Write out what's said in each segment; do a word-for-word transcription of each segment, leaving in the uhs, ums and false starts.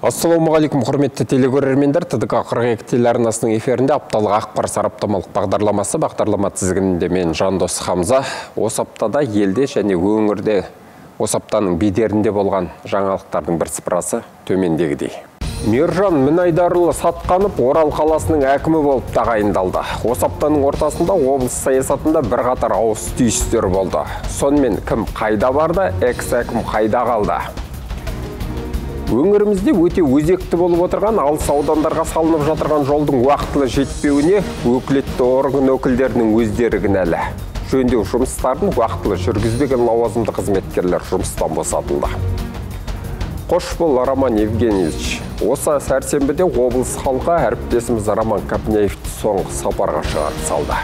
Ассалаумағалейкум, құрметті телегөрермендер. ТДК қырық екі телеарнасының эфирінде апталық ақпар сараптамалық бағдарламасы, бағдарлама тізгінінде мен Жандос Хамза. Осы аптада елде және өңірде осы аптаның бедерінде болған жаңалықтардың бір сыпырасы төмендегідей. Мейіржан Мінайдарұлы Сатқанов Орал қаласының әкімі болып тағайындалды. Осы аптаның ортасында облыс саясатында бір қатар ауыс түйістер болды. Сонымен кім қайда барды, экс-әкім қайда қалды? Өңірімізде өте өзекті болып отырған алыс аудандарға салынып жатырған жолдың уақытылы жетпеуіне өкілетті орган өкілдерінің өздері кінәлі. Жөндеу жұмыстарын уақытылы жүргізбеген лауазымды қызметкерлер жұмыстан босатылды. Қош бол, Роман Евгеньевич. Осы сәрсенбіде облыс халқы әріптесіміз Роман Капняевті соңғы сапарға шығарып салды.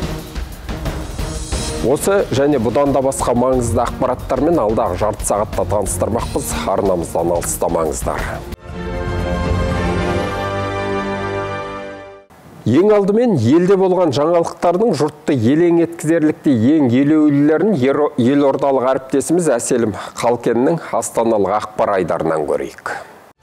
Осы және бұдан да басқа маңызды ақпараттармен алдағы жарты сағатта таныстырмақпыз. Арнамыздан алыстамаңыздар. Ең алдымен елде болған жаңалықтардың жұртты елең еткізерлікте ең елеулілерін елордалық әріптесіміз Әселім Қалкеннің астаналық ақпар айдарынан көрейік.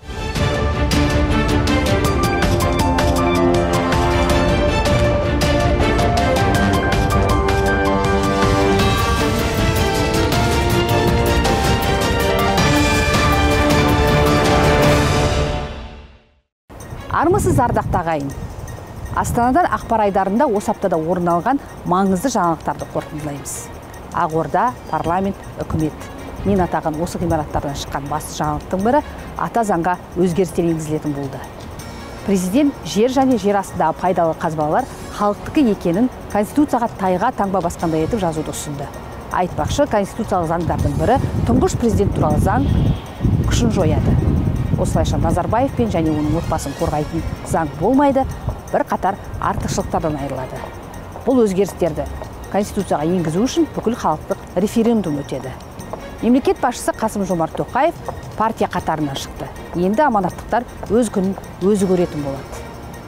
Армысыз ардақты ағайын. Астанадан ақпар айдарында осы аптада орын алған маңызды жаңалықтарды қорытындылаймыз. Ақорда, парламент, үкімет. Мен атаған осы ғимараттардан шыққан басты жаңалықтың бірі ата заңға өзгерістер енгізілетін болды. Президент жер және жер астындағы пайдалы қазбалар халықтікі екенін Конституцияға тайға таңба басқандай етіп жазуды ұсынды. Айтпақшы, конституциялық заңдардың бірі тұңғыш президент туралы заң күшін жояды. Осылайша Назарбаевпен және оның отбасын қорғайтын заң болмайды, бір қатар артықшылықтардан айырылады. Бұл өзгерістерді Конституцияға енгізу үшін бүкіл халықтық референдум өтеді. Мемлекет басшысы Қасым-Жомарт Тоқаев партия қатарынан шықты. Енді аманаттықтар өз күнін өзі көретін болады.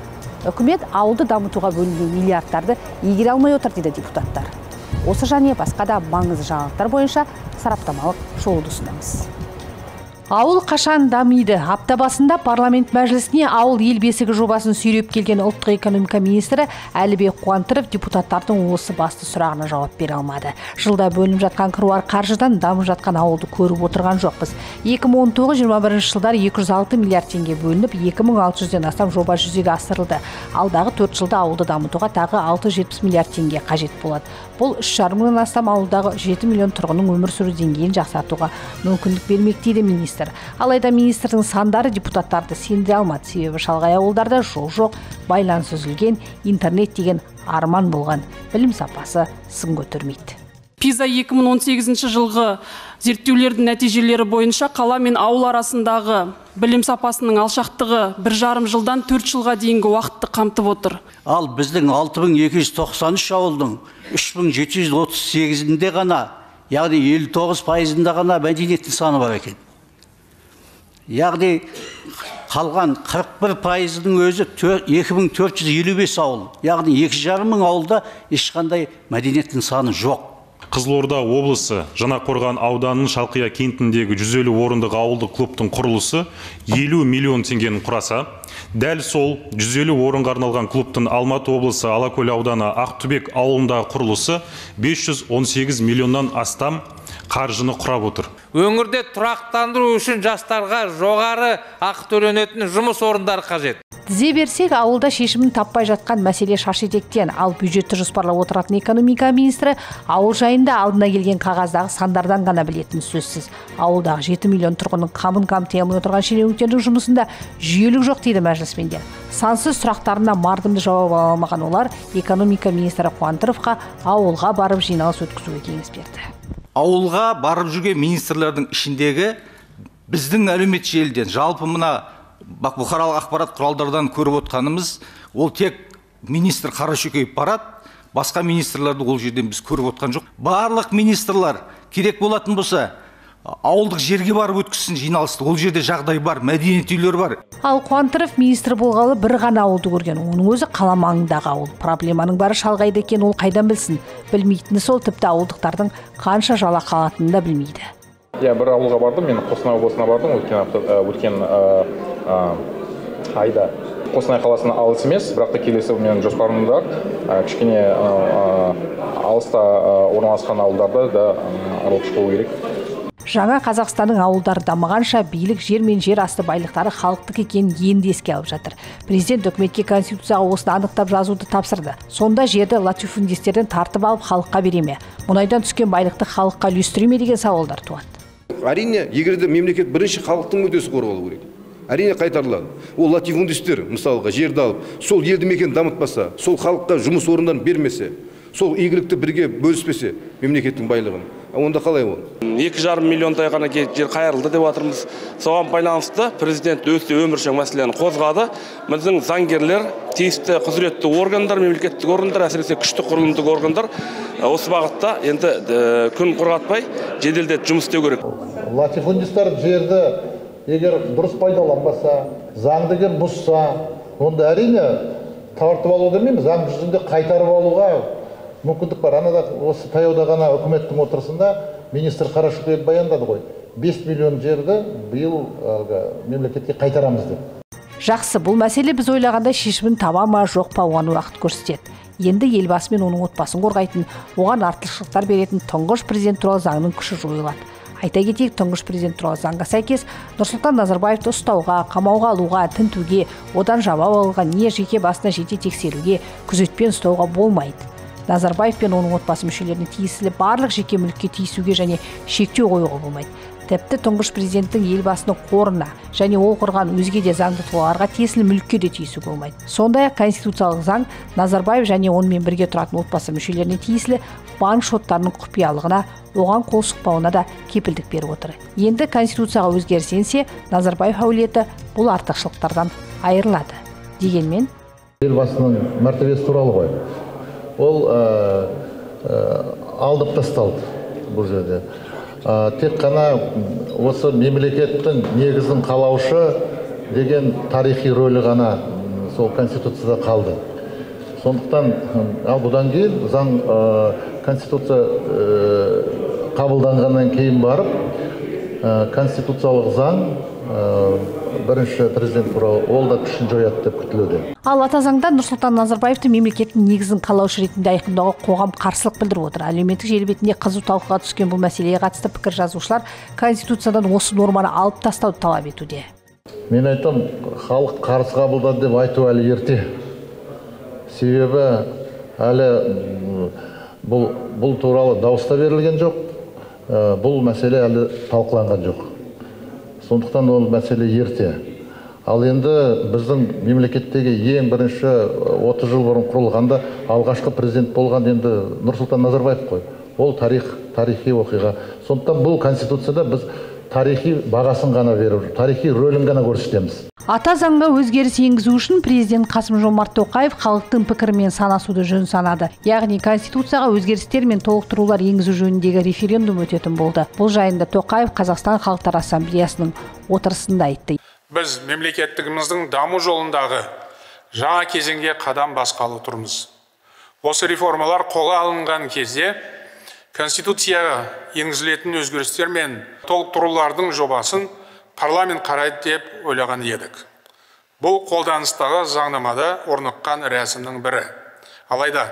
Үкімет ауылды дамытуға бөлінген миллиардтарды игере алмай отыр дейді депутаттар. Осы және басқа да маңызды жаңалықтар бойынша сараптамалық шоуды ұсынамыз. Ауыл қашан дамиды? Апта басында парламент мәжілісіне ауыл ел бесігі жобасын сүйреп келген ұлттық экономика министрі Әлібек Қуантыров депутаттардың осы басты сұрағына жауап бере алмады. Жылда бөлініп жатқан қыруар қаржыдан дамып жатқан ауылды көріп отырған жоқпыз. екі мың он тоғыз жиырма бірінші жылдар екі жүз алты миллиард теңге бөлініп, екі мың алты жүзден астам жоба жүзеге асырылды. Алдағы төрт жылда ауылды дамытуға тағы алты жүз жетпіс миллиард теңге қажет болады. Бұл үш жарым мыңнан астам ауылдағы жеті миллион тұрғынның өмір сүру деңгейін жақсартуға мүмкіндік бермек дейді министр. Алайда министрдің сандары депутаттарды сендіре алмады. Себебі шалғай ауылдарда жол жоқ, байланыс үзілген, интернет деген арман болған. Білім сапасы сын көтермейді. Пиза екі мың он сегізінші жылғы зерттеулердің нәтижелері бойынша қала мен ауыл арасындағы білім сапасының алшақтығы бір жарым жылдан төрт жылға дейінгі уақытты қамтып отыр. Ал біздің алты мың екі жүз тоқсан үш ауылдың үш мың жеті жүз отыз сегізінде ғана, яғни елу тоғыз пайызында ғана мәдениет нысаны бар екен. Яғни қалған қырық бір пайызының өзі екі мың төрт жүз елу бес ауыл, яғни екі жарым мың ауылда ешқандай мәдениет нысаны жоқ. Қызылорда облысы Жаңақорған ауданының Шалқия кентіндегі жүз елу орындық ауылдық клубтың құрылысы елу миллион теңгені құраса, дәл сол жүз елу орынға арналған клубтың Алматы облысы Алакөл ауданы Ақтүбек ауылындағы құрылысы бес жүз он сегіз миллионнан астам қаржыны құрап отыр. Өңірде тұрақтандыру үшін жастарға жоғары ақы төленетін жұмыс орындары қажет. Тізе берсек, ауылда шешімін таппай жатқан мәселе шаш-етектен. Ал бюджетті жоспарлап отыратын экономика министрі ауыл жайында алдына келген қағаздағы сандардан ғана білетін сөзсіз. Ауылдағы жеті миллион тұрғынның қамын қамти алмай отырған шенеуніктердің жұмысында жүйелік жоқ дейді мәжілісмендер. Сансыз сұрақтарына мардымды жауап ала алмаған олар экономика министрі Қуантыровқа ауылға барып жиналыс өткізуге кеңес берді. Ауылға барып жүрген министрлердің ішіндегі біздің әлеумет желіден, жалпы мына бұқаралық ақпарат құралдардан көріп отқанымыз, ол тек министр Қарашөкеев барады, басқа министрлерді ол жерден біз көріп отқан жоқ. Барлық министрлар керек болатын болса, ауылдық жерге барып өткізсін жиналысты. Ол жерде жағдай бар, мәдениет үйлер бар. Ал Қуантыров министр болғалы бір ғана ауылды көрген. Оның өзі қала маңындағы ауыл. Проблеманың бары шалғайда екен, ол қайдан білсін? Білмейтіні сол, тіпті ауылдықтардың қанша жалақы алатынын да білмейді. Я бір ауылға бардым, мен Қостанай облысына бардым, өткен апта, өткен айда. Қостанай қаласына алыс емес, бірақ та келесі менің жоспарымда бар. Кішкене алыста орналасқан ауылдарды да аралап шығу керек. Жаңа Қазақстанның ауылдары дамығанша билік жер мен жер асты байлықтары халықтық екенін енді еске алып жатыр. Президент үкіметке конституцияға осыны анықтап жазуды тапсырды. Сонда жерді латифундистерден тартып алып халыққа бере ме? Мұнайдан түскен байлықты халыққа үлестіре ме деген сауалдар туады. Әрине, егерде мемлекет бірінші халықтың мүддесі қорғалу керек. Әрине қайтарылады. Ол латифундистер, мысалға, жерді алып, сол елді мекен дамытпаса, сол халыққа жұмыс орындарын бермесе, сол игілікті бірге бөліспесе мемлекеттің байлығын, онда қалай ол? екі жарым миллиондай ғана жер қайырылды деп жатырмыз. Соған байланысты президент өте өміршең мәселені қозғады. Біздің заңгерлер, тиісті құзыретті органдар, мемлекеттік органдар, әсіресе күшті құрылымдық органдар осы бағытта енді күн құрғатпай жеделдетіп жұмыс істеу керек. Латифундистер жерді егер дұрыс пайдаланбаса, заңды бұзса, онда әрине тартып алу демейміз, заң жүзінде қайтарып алуға мүмкіндік бар. Анада осы таяуда ғана үкіметтің отырысында министр Қарашөкеев баяндады ғой. бес миллион жерді биыл мемлекетке қайтарамыз деп. Жақсы, бұл мәселе біз ойлағандай шешімін таба ма, жоқ па, оған уақыт көрсетеді. Енді елбасы мен оның отбасын қорғайтын, оған артықшылықтар беретін тұңғыш президент туралы заңның күші жойылады. Айта кетейік, тұңғыш президент туралы заңға сәйкес Нұрсұлтан Назарбаевты ұстауға, қамауға алуға, тінтуге, одан жауап алуға, не жеке басына жете тексеруге, күзетпен ұстауға болмайды. Назарбаев пен оның отбасы мүшелеріне тиесілі барлық жеке мүлікке тиісуге және шектеу қоюға болмайды. Тіпті тұңғыш президенттің елбасының қорына және ол құрған өзге де заңды тұлғаларға тиесілі мүлікке де тиісуге болмайды. Сондай-ақ конституциялық заң Назарбаев және онымен бірге тұратын отбасы мүшелеріне тиесілі банк шоттарының құпиялығына, оған қол сұқпауына да кепілдік беріп отыр. Енді конституцияға өзгеріс енсе, Назарбаев әулеті бұл артықшылықтардан айырылады. Дегенмен, елбасының мәртебесі туралы ғой. Ол алдып тасталды бұл жерде. Тек қана осы мемлекеттің негізін қалаушы деген тарихи рөлі ғана сол конституцияда қалды. Сондықтан, ал бұдан кейін заң конституция қабылданғаннан кейін барып, конституциялық заң бірінші президент туралы ол да күшін жояды деп күтілуде. Ал ата заңда Нұрсұлтан Назарбаевты мемлекеттің негізін қалаушы ретінде айқындауға қоғам қарсылық білдіріп отыр. Әлеуметтік желі бетінде қызу талқыға түскен бұл мәселеге қатысты пікір жазушылар конституциядан осы норманы алып тастауды талап етуде. Мен айтам, халық қарсы қабылдады деп айту әлі ерте. Себебі әлі бұл, бұл туралы дауыста берілген жоқ, бұл мәселе әлі талқыланған жоқ. Сондықтан ол мәселе ерте. Ал енді біздің мемлекеттегі ең бірінші отыз жыл бұрын құрылғанда алғашқы президент болған енді Нұрсұлтан Назарбаев қой. Ол тарих, тарихи оқиға. Сондықтан бұл конституцияда біз тарихи бағасын ғана беріп, тарихи рөлін ғана көрсетеміз. Ата заңға өзгеріс енгізу үшін президент Қасым-Жомарт Тоқаев халықтың пікірімен санасуды жөн санады. Яғни конституцияға өзгерістер мен толықтырулар енгізу жөніндегі референдум өтетін болды. Бұл жайында Тоқаев Қазақстан Халықтар Ассамблеясының отырысында айтты. Біз мемлекеттігіміздің даму жолындағы жаңа кезеңге қадам басқалы тұрмыз. Осы реформалар қолға алынған кезде конституцияға енгізілетін өзгерістер мен толықтырулардың жобасын парламент қарайды деп ойлаған едік. Бұл қолданыстағы заңнамада орныққан рәсімнің бірі. Алайда,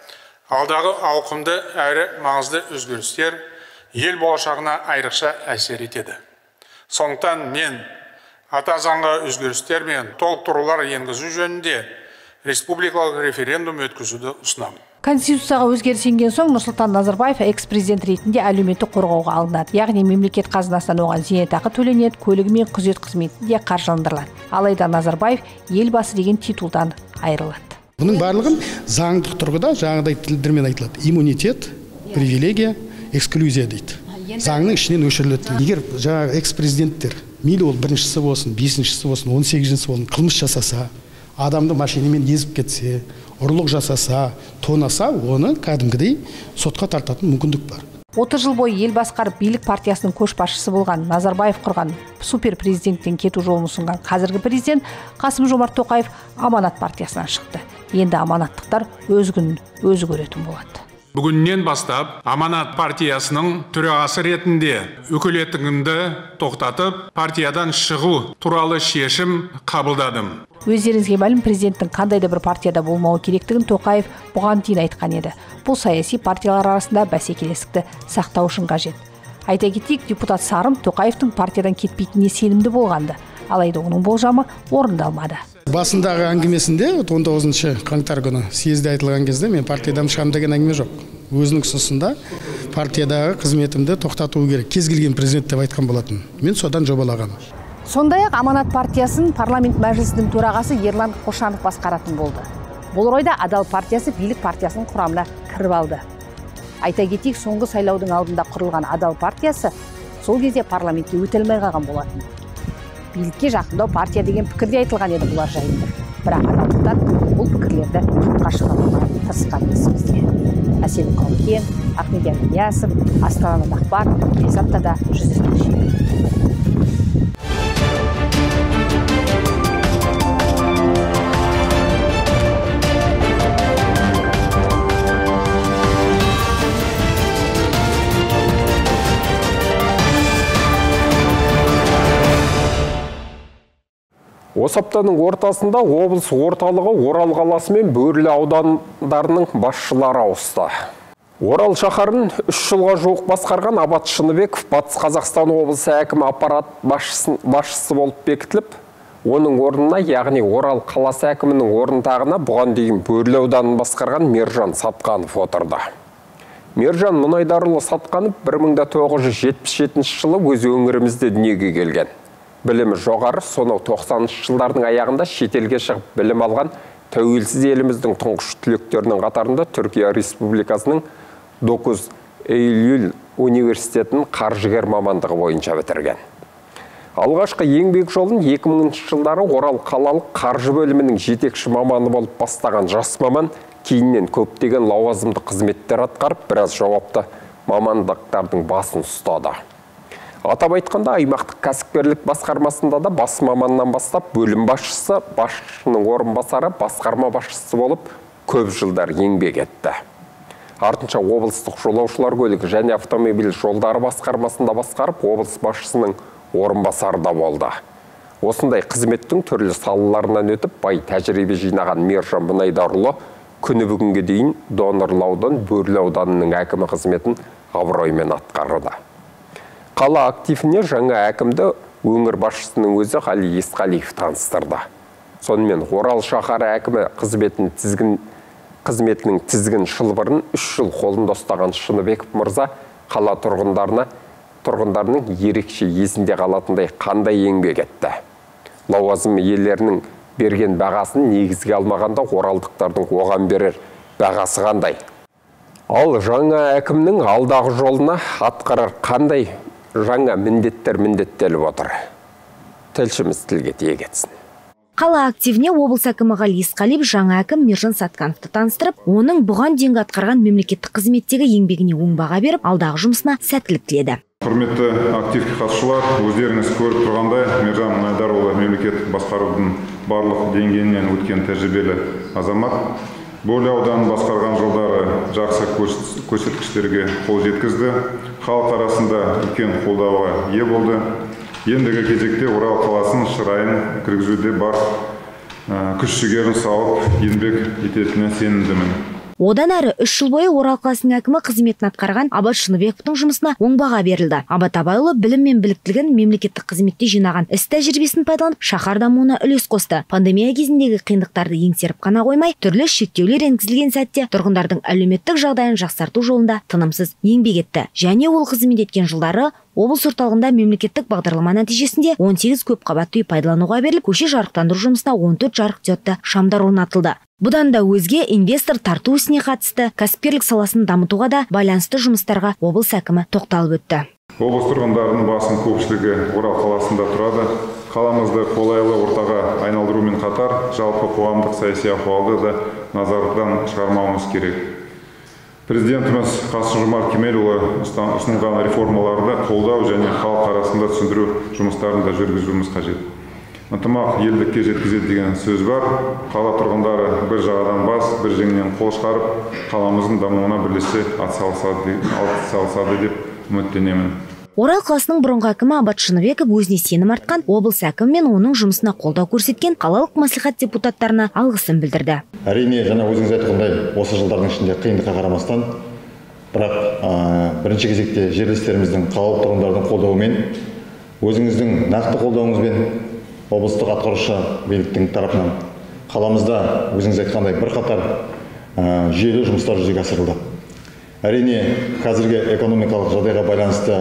алдағы ауқымды әрі маңызды өзгерістер ел болашағына айрықша әсер етеді. Сондықтан мен ата заңға өзгерістер мен толықтырулар енгізу жөнінде республикалық референдум өткізуді ұсынамын. Конституцияға өзгеріс енген соң Нұрсұлтан Назарбаев экс-президент ретінде әлеуметтік қорғауға алынады. Яғни мемлекет қазынасынан оған зейнетақы төленеді, көлігі мен күзет қызметі де қаржыландырылады. Алайда Назарбаев елбасы деген титулдан айырылады. Бұның барлығын заңдық тұрғыда жаңағыдай тілдермен айтылады. Иммунитет, привилегия, эксклюзия дейді. Заңның ішінен өшіріледі. Егер жаңағы экс-президенттер, мейлі ол біріншісі болсын, бесіншісі болсын, он сегізіншісі болсын, қылмыс жасаса, адамды машинамен езіп кетсе, ұрлық жасаса, тонаса, оны кәдімгідей сотқа тартатын мүмкіндік бар. отыз жыл бойы ел басқарып билік партиясының көшбасшысы болған Назарбаев құрған супер президенттен кету жолын ұсынған қазіргі президент Қасым-Жомарт Тоқаев аманат партиясынан шықты. Енді аманаттықтар өз күнін өзі көретін болады. Бүгіннен бастап Аманат партиясының төрағасы ретінде өкілеттігімді тоқтатып, партиядан шығу туралы шешім қабылдадым. Өздеріңізге мәлім, президенттің қандай да бір партияда болмауы керектігін Тоқаев бұған дейін айтқан еді. Бұл саяси партиялар арасында бәсекелестікті сақтау үшін қажет. Айта кетейік, депутат Сарым Тоқаевтың партиядан кетпейтініне сенімді болғанды, алайда оның болжамы орындалмады. Басындағы әңгімесінде он тоғызыншы қаңтар күні съезде айтылған кезде мен партиядан шығамын деген әңгіме жоқ. Өзінің ұсынысында партиядағы қызметімді тоқтату керек, кез келген президент деп айтқан болатын. Мен содан жобалағам. Сондай-ақ Аманат партиясын парламент мәжілісінің төрағасы Ерлан Қошанов басқаратын болды. Бұл орайда Адал партиясы билік партиясының құрамына кіріп алды. Айта кетейік, соңғы сайлаудың алдында құрылған Адал партиясы сол кезде парламентке өтелмей қалған болатын. Билікке жақындау партия деген пікірде айтылған еді бұлар жайында. Бірақ адалдықтар бұл пікірлерді жоққа шығаруға тырысқан есімізде. Әсел Қалкен, Ахмедияр Ильясов, Астанадан ақпар, келесі аптада жүздескенше. Осы аптаның ортасында облыс орталығы Орал қаласы мен Бөрлі аудандарының басшылары ауысты. Орал шаһарын үш жылға жуық басқарған Абат Шыныбеков Батыс Қазақстан облысы әкімі аппарат басшысы болып бекітіліп, оның орнына, яғни Орал қаласы әкімінің орындағына бұған дейін Бөрлі ауданын басқарған Мержан Сатқанов отырды. Мержан Мұнайдарұлы Сатқанов бір мың тоғыз жүз жетпіс жетінші жылы өз өңірімізде дүниеге келген. Білімі жоғары, сонау тоқсаныншы жылдардың аяғында шетелге шығып білім алған тәуелсіз еліміздің тұңғыш түлектерінің қатарында Түркия Республикасының Dokuz Eylül университетін қаржыгер мамандығы бойынша бітірген. Алғашқы еңбек жолын екі мыңыншы жылдары Орал қалалық қаржы бөлімінің жетекші маманы болып бастаған жас маман кейіннен көптеген лауазымды қызметтер атқарып, біраз жауапты мамандықтардың басын ұстады. Атап айтқанда, аймақтық кәсіпкерлік басқармасында да бас маманнан бастап бөлім басшысы, басшының орынбасары, басқарма басшысы болып көп жылдар еңбек етті. Артынша облыстық жолаушылар көлігі және автомобиль жолдары басқармасында басқарып, облыс басшысының орынбасары да болды. Осындай қызметтің түрлі салаларынан өтіп, бай тәжірибе жинаған Мержан Мұнайдарұлы күні бүгінге дейін донорлаудан Бөрлі ауданының әкімі қызметін абыроймен атқаруда. Қала активіне жаңа әкімді өңір басшысының өзі Қали Есқалиев таныстырды. Сонымен Орал шаһары әкімі қызметінің тізгін қызметінің тізгін шылбырын үш жыл қолында ұстаған Шыныбеков мырза қала тұрғындарына тұрғындарының ерекше есінде қалатындай қандай еңбек етті. Лауазым иелерінің берген бағасын негізге алмағанда оралдықтардың оған берер бағасы қандай? Ал жаңа әкімнің алдағы жолына атқарар қандай жаңа міндеттер міндеттеліп отыр? Тілшіміз тілге тиек етсін. Қала активіне облыс әкімі Қали Есқалиев жаңа әкім Мержан Сатқановты таныстырып, оның бұған дейінгі атқарған мемлекеттік қызметтегі еңбегіне оң баға беріп, алдағы жұмысына сәттілік тіледі. Құрметті активке қатысушылар, өздеріңіз көріп тұрғандай, Мержан Мұнайдарұлы мемлекеттік басқарудың барлық деңгейінен өткен тәжірибелі азамат. Бөрлі ауданын басқарған жылдары жақсы көрсеткіштерге қол жеткізді. Халық арасында үлкен қолдауға ие болды. Ендігі кезекте Орал қаласын шырайын кіргізуде бар күш-жігерін салып, еңбек ететініне сенімдімін. Одан әрі үш жыл бойы Орал қаласының әкімі қызметін атқарған Абат Шыныбековтың жұмысына оң баға берілді. Абат Абайұлы білім мен біліктілігін мемлекеттік қызметте жинаған іс тәжірибесін пайдаланып, шаһар дамуына үлес қосты. Пандемия кезіндегі қиындықтарды еңсеріп қана қоймай, түрлі шектеулер енгізілген сәтте тұрғындардың әлеуметтік жағдайын жақсарту жолында тынымсыз еңбек етті. Және ол қызмет еткен жылдары облыс орталығында мемлекеттік бағдарлама нәтижесінде он сегіз көп қабатты үй пайдалануға беріліп, көше жарықтандыру жұмысына он төрт жарық диодты шамдар орнатылды. Бұдан да өзге инвестор тарту ісіне қатысты, кәсіпкерлік саласын дамытуға да байланысты жұмыстарға облыс әкімі тоқталып өтті. Облыс тұрғындарының басым көпшілігі Орал қаласында тұрады. Қаламызды қолайлы ортаға айналдырумен қатар, жалпы қоғамдық саяси ахуалды да назардан шығармауымыз керек. Президентіміз Қасым-Жомарт Кемелұлы ұсынған реформаларды қолдау және халық арасында түсіндіру жұмыстарын да жүргізуіміз қажет. ынтымақ елдікке жеткізеді деген сөз бар. Қала тұрғындары бір жағадан бас, бір жеңнен қол шығарып, қаламыздың дамуына бірлесе атсалысады деп үміттенемін. Орал қаласының бұрынғы әкімі Абат Шыныбеков өзіне сенім артқан облыс әкімі мен оның жұмысына қолдау көрсеткен қалалық мәслихат депутаттарына алғысын білдірді. Әрине, жаңа өзіңіз айтқандай, осы жылдардың ішінде қиындыққа қарамастан, бірақ бірінші кезекте жерлестеріміздің, қалалық тұрғындардың қолдауымен, өзіңіздің нақты қолдауыңызбен облыстық атқарушы биліктің тарапынан қаламызда өзіңіз айтқандай бірқатар жүйелі жұмыстар жүзеге асырылды. Әрине, қазіргі экономикалық жағдайға байланысты,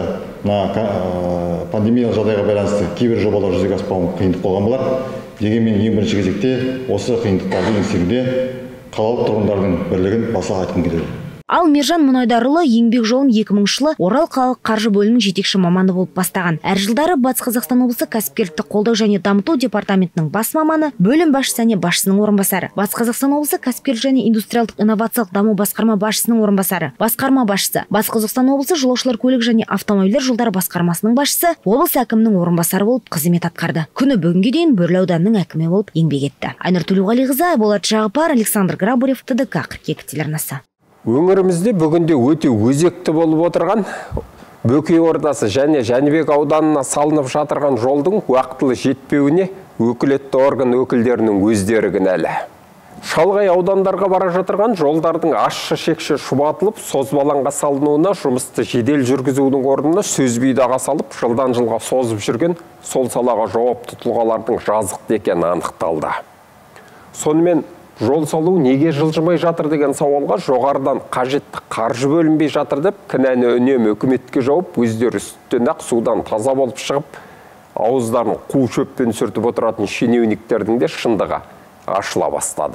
пандемиялық жағдайға байланысты кейбір жобалар жүзеге аспауы қиындық болған болар. Дегенмен ең бірінші кезекте осы қиындықтарды еңсеруде қалалық тұрғындардың бірлігін баса айтқым келеді. Ал Мержан Мұнайдарұлы еңбек жолын екі мыңыншы жылы Орал қалалық қаржы бөлімінің жетекші маманы болып бастаған. Әр жылдары Батыс Қазақстан облысы кәсіпкерлікті қолдау және дамыту департаментінің бас маманы, бөлім басшысы және басшысының орынбасары. Батыс Қазақстан облысы кәсіпкерлік және индустриалдық инновациялық даму басқарма басшысының орынбасары, басқарма басшысы. Батыс Қазақстан облысы жолаушылар көлік және автомобильдер жолдары басқармасының басшысы, облыс әкімінің орынбасары болып қызмет атқарды. Күні бүгінге дейін Бөрлі ауданының әкімі болып еңбек етті. Айнұр Төлеуғалиқызы, Болат Жағыпар, Александр Грабарев, Т Д К қырық екі телеарнасы. Өңірімізде бүгінде өте өзекті болып отырған Бөкей Ордасы және Жәнібек ауданына салынып жатырған жолдың уақытылы жетпеуіне өкілетті орган өкілдерінің өздері кінәлі. Шалғай аудандарға бара жатырған жолдардың ащы шекші шұбатылып, созбалаңға салынуына жұмысты жедел жүргізудің орнына сөзбейдаға салып, жылдан жылға созып жүрген сол салаға жауапты тұлғалардың жазықты екені анықталды. Сонымен жол салу неге жылжымай жатыр деген сауалға жоғарыдан қажетті қаржы бөлінбей жатыр деп кінәні үнемі үкіметке жауып, өздері үстінен ақ судан таза болып шығып, ауыздарын қу шөппен сүртіп отыратын шенеуніктердің де шындығы ашыла бастады.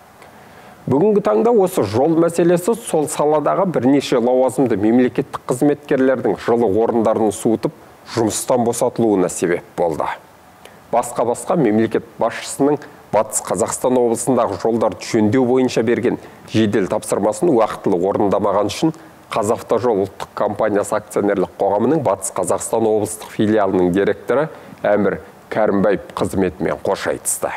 Бүгінгі таңда осы жол мәселесі сол саладағы бірнеше лауазымды мемлекеттік қызметкерлердің жылы орындарын суытып, жұмыстан босатылуына себеп болды. Басқа-басқа мемлекет басшысының Батыс Қазақстан облысындағы жолдарды жөндеу бойынша берген жедел тапсырмасын уақытылы орындамаған үшін Қазавтожол ұлттық компаниясы акционерлік қоғамының Батыс Қазақстан облыстық филиалының директоры Әмір Кәрімбаев қызметімен қош айтысты.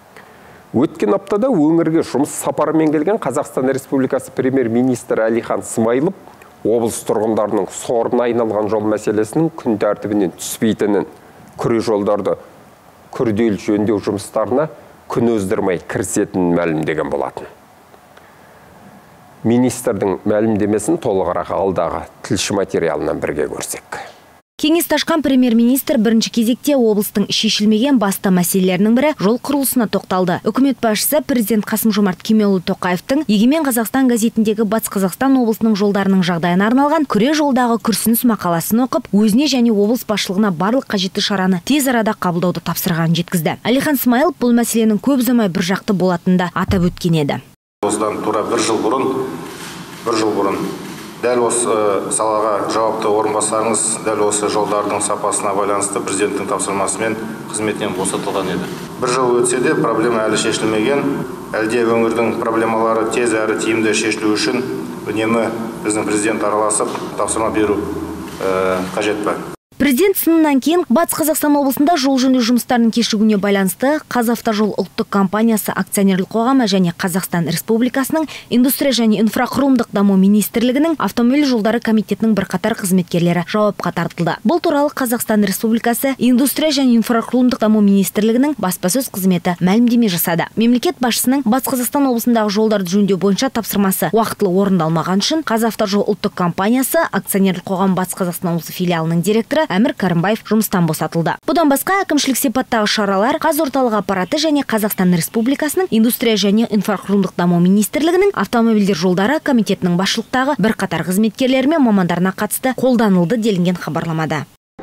Өткен аптада өңірге жұмыс сапарымен келген Қазақстан Республикасы премьер-министрі Әлихан Смайылов облыс тұрғындарының сорына айналған жол мәселесінің күн тәртібінен түспейтінін, күре жолдарды күрделі жөндеу жұмыстарына күн өздірмей кірісетінін мәлімдеген болатын. Министрдің мәлімдемесін толығырақ алдағы тілші материалынан бірге көрсек. Кеңес ашқан премьер-министр бірінші кезекте облыстың шешілмеген басты мәселелерінің бірі жол құрылысына тоқталды. Үкімет басшысы президент Қасым-Жомарт Кемелұлы Тоқаевтың Егемен Қазақстан газетіндегі Батыс Қазақстан облысының жолдарының жағдайына арналған күре жолдағы күрсініс мақаласын оқып, өзіне және облыс басшылығына барлық қажетті шараны тез арада қабылдауды тапсырғанын жеткізді. Әлихан Смайылов бұл мәселенің көп ұзамай бір жақты болатынын атап өткен еді. Осыдан тура бір жыл бұрын, бір жыл бұрын дәл осы салаға жауапты орынбасарыңыз дәл осы жолдардың сапасына байланысты президенттің тапсырмасымен қызметінен босатылған еді. Бір жыл өтсе де проблема әлі шешілмеген. Әлде өңірдің проблемалары тез әрі тиімді шешілу үшін үнемі біздің президент араласып тапсырма беру қажет па? Президент сынынан кейін Батыс Қазақстан облысында жол жөндеу жұмыстарының кешігуіне байланысты Қазавтожол ұлттық компаниясы акционерлік қоғамы және Қазақстан Республикасының индустрия және инфрақұрылымдық даму министрлігінің автомобиль жолдары комитетінің бірқатар қызметкерлері жауапқа тартылды. Бұл туралы Қазақстан Республикасы индустрия және инфрақұрылымдық даму министрлігінің баспасөз қызметі мәлімдеме жасады. Мемлекет басшысының Батыс Қазақстан облысындағы жолдарды жөндеу бойынша тапсырмасы уақытылы орындалмаған үшін Қазавтожол ұлттық компаниясы акционерлік қоғам Батыс Қазақстан облысы филиалының директоры Әмір Кәрімбаев жұмыстан босатылды. Бұдан басқа әкімшілік сипаттағы шаралар Қазорталық аппараты және Қазақстан Республикасының индустрия және инфрақұрылымдық даму министрлігінің автомобильдер жолдары комитетінің басшылықтағы бірқатар қызметкерлері мен мамандарына қатысты қолданылды делінген хабарламада.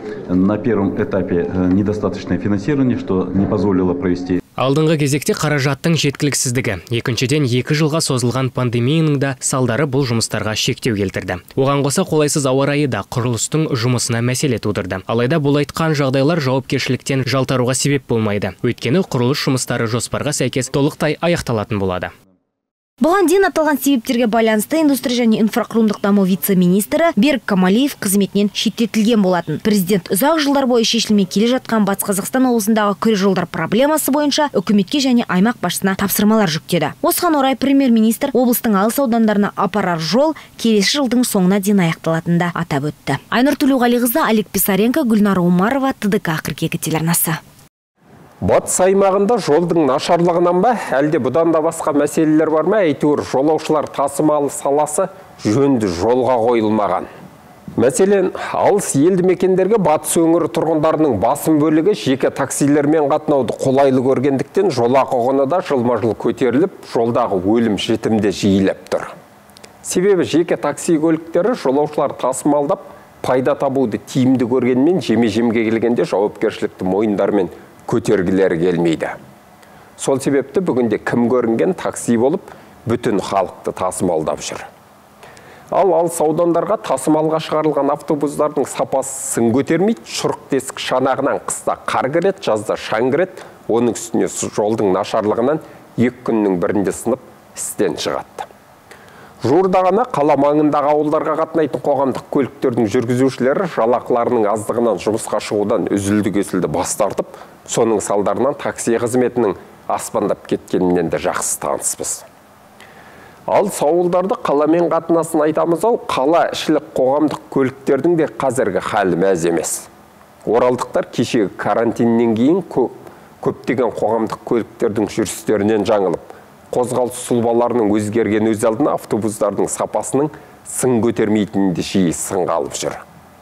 На первом этапе недостаточное финансирование, что не позволило провести. Алдыңғы кезекте қаражаттың жеткіліксіздігі, екіншіден екі жылға созылған пандемияның да салдары бұл жұмыстарға шектеу келтірді. Оған қоса қолайсыз ауа райы да құрылыстың жұмысына мәселе тудырды. Алайда бұл айтқан жағдайлар жауапкершіліктен жалтаруға себеп болмайды. Өйткені құрылыс жұмыстары жоспарға сәйкес толықтай аяқталатын болады. Бұған дейін аталған себептерге байланысты индустрия және инфрақұрылымдық даму вице-министрі Берік Камалиев қызметінен шеттетілген болатын. Президент ұзақ жылдар бойы шешілмей келе жатқан Батыс Қазақстан облысындағы күре жолдар проблемасы бойынша үкіметке және аймақ басшысына тапсырмалар жүктеді. Осыған орай премьер-министр облыстың алыс аудандарына апарар жол келесі жылдың соңына дейін аяқталатынын да атап өтті. Айнұр Төлеуғалиқызы, Олег Писаренко, Гүлнара Умарова, Т Д К қырық екі телеарнасы. Батыс аймағында жолдың нашарлығынан ба, әлде бұдан да басқа мәселелер бар ма? Әйтеуір жолаушылар тасымалы саласы жөнді жолға қойылмаған. Мәселен, алыс елді мекендерге батыс өңірі тұрғындарының басым бөлігі жеке таксилермен қатынауды қолайлы көргендіктен жолақы құны да жылма-жыл көтеріліп, жолдағы өлім жітімде жиілеп тұр. Себебі жеке такси көліктері жолаушылар тасымалдап, пайда табуды тиімді көргенмен жеме-жемге келгенде жауапкершілікті мойындармен көтергілері келмейді. Сол себепті бүгінде кім көрінген такси болып, бүтін халықты тасымалдап жүр. Ал алыс аудандарға тасымалға шығарылған автобустардың сапасы сын көтермейді, шұрық тесік шанағынан қыста қар кіреді, жазда шаң кіреді, оның үстіне жолдың нашарлығынан екі күннің бірінде сынып істен шығады. Жуырда ғана қала маңындағы ауылдарға қатынайтын қоғамдық көліктердің жүргізушілері жалақыларының аздығынан жұмысқа шығудан үзілді-кесілді бас тартып, соның салдарынан такси қызметінің аспандап кеткенінен де жақсы таныспыз. Ал ауылдарды қаламен қатынасын айтамыз, ал қала ішілік қоғамдық көліктердің де қазіргі халі мәз емес. Оралдықтар кешегі карантиннен кейін көптеген қоғамдық көліктердің жүрістерінен жаңылып, қозғалыс сұлбаларының өзгерген өз алдына автобустардың сапасының сын көтермейтінінде жиі сынға алып жүр.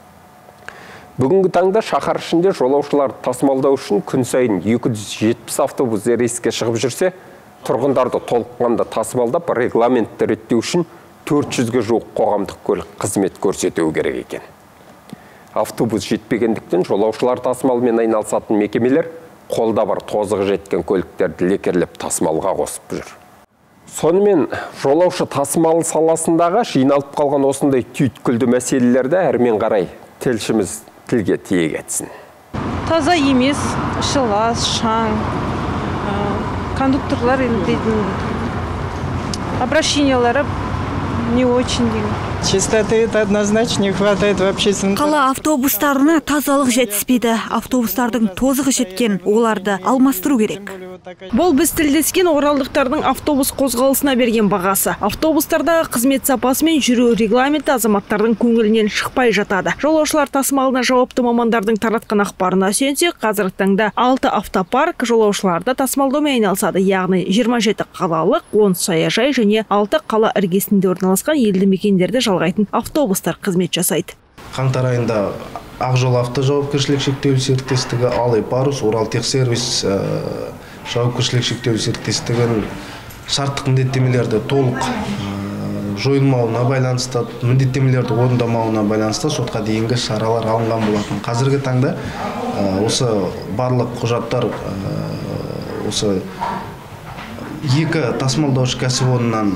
Бүгінгі таңда шаһар ішінде жолаушылар тасымалдау үшін күн сайын екі жүз жетпіс автобус рейске шығып жүрсе, тұрғындарды толыққанды тасымалдап регламентті реттеу үшін төрт жүзге жуық қоғамдық көлік қызмет көрсетуі керек екен. Автобус жетпегендіктен жолаушылар тасымалымен айналысатын мекемелер қолда бар тозығы жеткен көліктерді лекерлеп тасымалға қосып жүр. Сонымен жолаушы тасымалы саласындағы жиналып қалған осындай түйткілді мәселелерді әрмен қарай тілшіміз тілге тиек етсін. Таза емес, шылас, шаң, кондукторлар обращениялары не очень деймін. Чистоты это однозначно не хватает в общественном. Қала автобустарына тазалық жетіспейді. Автобустардың тозығы жеткен, оларды алмастыру керек. Бұл біз тілдескен оралдықтардың автобус қозғалысына берген бағасы. Автобустардағы қызмет сапасы мен жүру регламенті азаматтардың көңілінен шықпай жатады. Жолаушылар тасымалына жауапты мамандардың таратқан ақпарына сүйенсек, қазіргі таңда алты автопарк жолаушыларды тасымалдаумен айналысады, яғни жиырма жеті қалалық, он саяжай және алты қала іргесінде орналасқан елді мекендерді жалғайтын автобустар қызмет жасайды. Қаңтар айында Ақжол авто жауапкершілік шектеулі серіктестігі, Алай Парус, Орал Техсервис жауапкершілік шектеулі серіктестігінің шарттық міндеттемелерді толық жойылмауына байланысты, міндеттемелерді орындамауына байланысты сотқа дейінгі шаралар алынған болатын. Қазіргі таңда осы барлық құжаттар осы екі тасымалдаушы кәсіпорыннан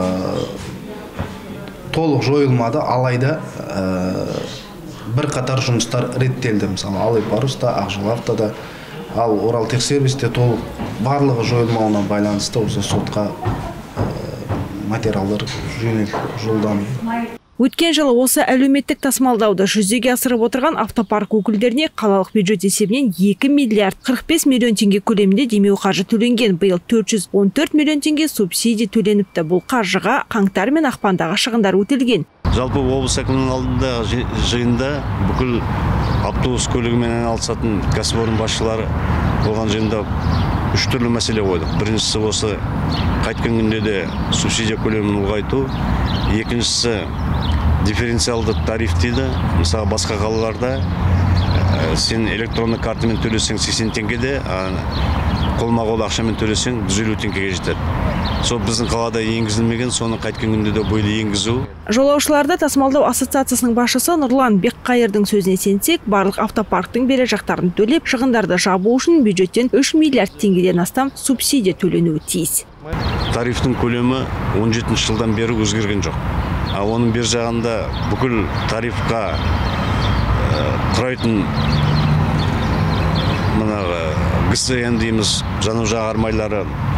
толық жойылмады, алайда бір қатар жұмыстар реттелді. Мысалы, Алай Паруста, Ақжол автода, ал Орал Техсервисте толық барлығы жойылмауына байланысты осы сотқа материалдар жолданды. Өткен жылы осы әлеуметтік тасымалдауды жүзеге асырып отырған автопарк өкілдеріне қалалық бюджет есебінен екі миллиард қырық бес миллион теңге көлемінде демеу қаржы төленген. Биыл төрт жүз он төрт миллион теңге субсидия төленіпті. Бұл қаржыға қаңтар мен ақпандағы шығындар өтелген. Жалпы облыс әкімінің алдында жиында бүкіл автобус көлігімен айналысатын кәсіпорын басшылары болған жиында үш түрлі мәселе қойдық. Біріншісі осы қайткен күнде де субсидия көлемін ұлғайту, екіншісі дифференциалды тариф дейді. Мысалы басқа қалаларда сен электронды картамен төлесең сексен теңгеде, қолма-қол ақшамен төлесең жүз елу теңгеге жетеді. Сол біздің қалада енгізілмеген, соны қайткен күнде де бойды енгізу. Жолаушыларды тасымалдау ассоциациясының басшысы Нұрлан Бекқайырдың сөзіне сенсек, барлық автопарктың бере жақтарын төлеп, шығындарды жабу үшін бюджеттен үш миллиард теңгеден астам субсидия төленуі тиіс. Тарифтің көлемі он жетінші жылдан бері өзгерген жоқ. А оның бер жағында бүкіл тарифқа құрайтын мына ГСН дейміз, жану жағармайлары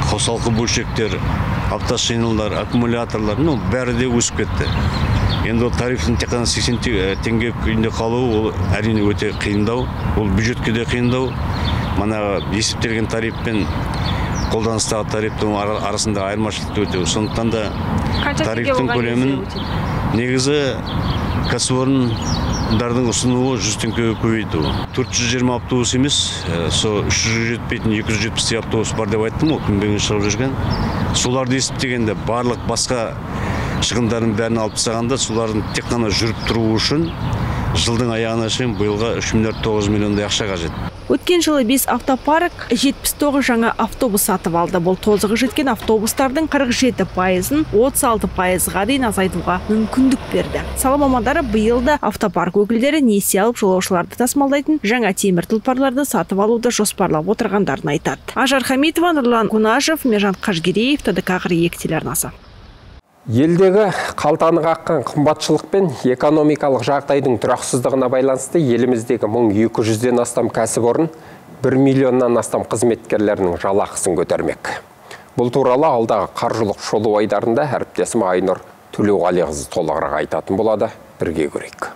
қосалқы бөлшектер, автошиналар, аккумуляторлар, ну, бәрі де өсіп кетті. Енді ол тарифтің тек қана сексен теңге күйінде қалуы, ол әрине өте қиындау, ол бюджетке де қиындау. Мана есептелген тарифпен қолданыстағы тарифтің арасында айырмашылықты өте. Сондықтан да тарифтің көлемін негізі кәсіпорындардың ұсынуы жүз теңгеге көбейту. төрт жүз жиырма автобус емес, сол үш жүз жетпейтін екі жүз жетпіс автобус бар деп айттым, ол күнбеген шығып жүрген. Соларды есептегенде барлық басқа шығындарын бәрін алып тастағанда, солардың тек қана жүріп тұруы үшін жылдың аяғына шейін биылға үш миллиард тоғыз жүз миллиондай ақша қажет. Өткен жылы бес автопарк жетпіс тоғыз жаңа автобус сатып алды. Бұл тозығы жеткен автобустардың қырық жеті пайызын отыз алты пайызға дейін азайтуға мүмкіндік берді. Сала мамандары биылда автопарк өкілдері несие алып жолаушыларды тасымалдайтын жаңа темір тұлпарларды сатып алуды жоспарлап отырғандарын айтады. Ажар Хамитова, Нұрлан Кунашев, Мержан Қажгереев, ТДК қырық екі телеарнасы. Елдегі қалтаны қаққан қымбатшылық пен экономикалық жағдайдың тұрақсыздығына байланысты еліміздегі мың екі жүзден астам кәсіпорын бір миллионнан астам қызметкерлерінің жалақысын көтермек. Бұл туралы алдағы қаржылық шолу айдарында әріптесім Айнұр Төлеуғалиқызы толығырақ айтатын болады. Бірге көрейік.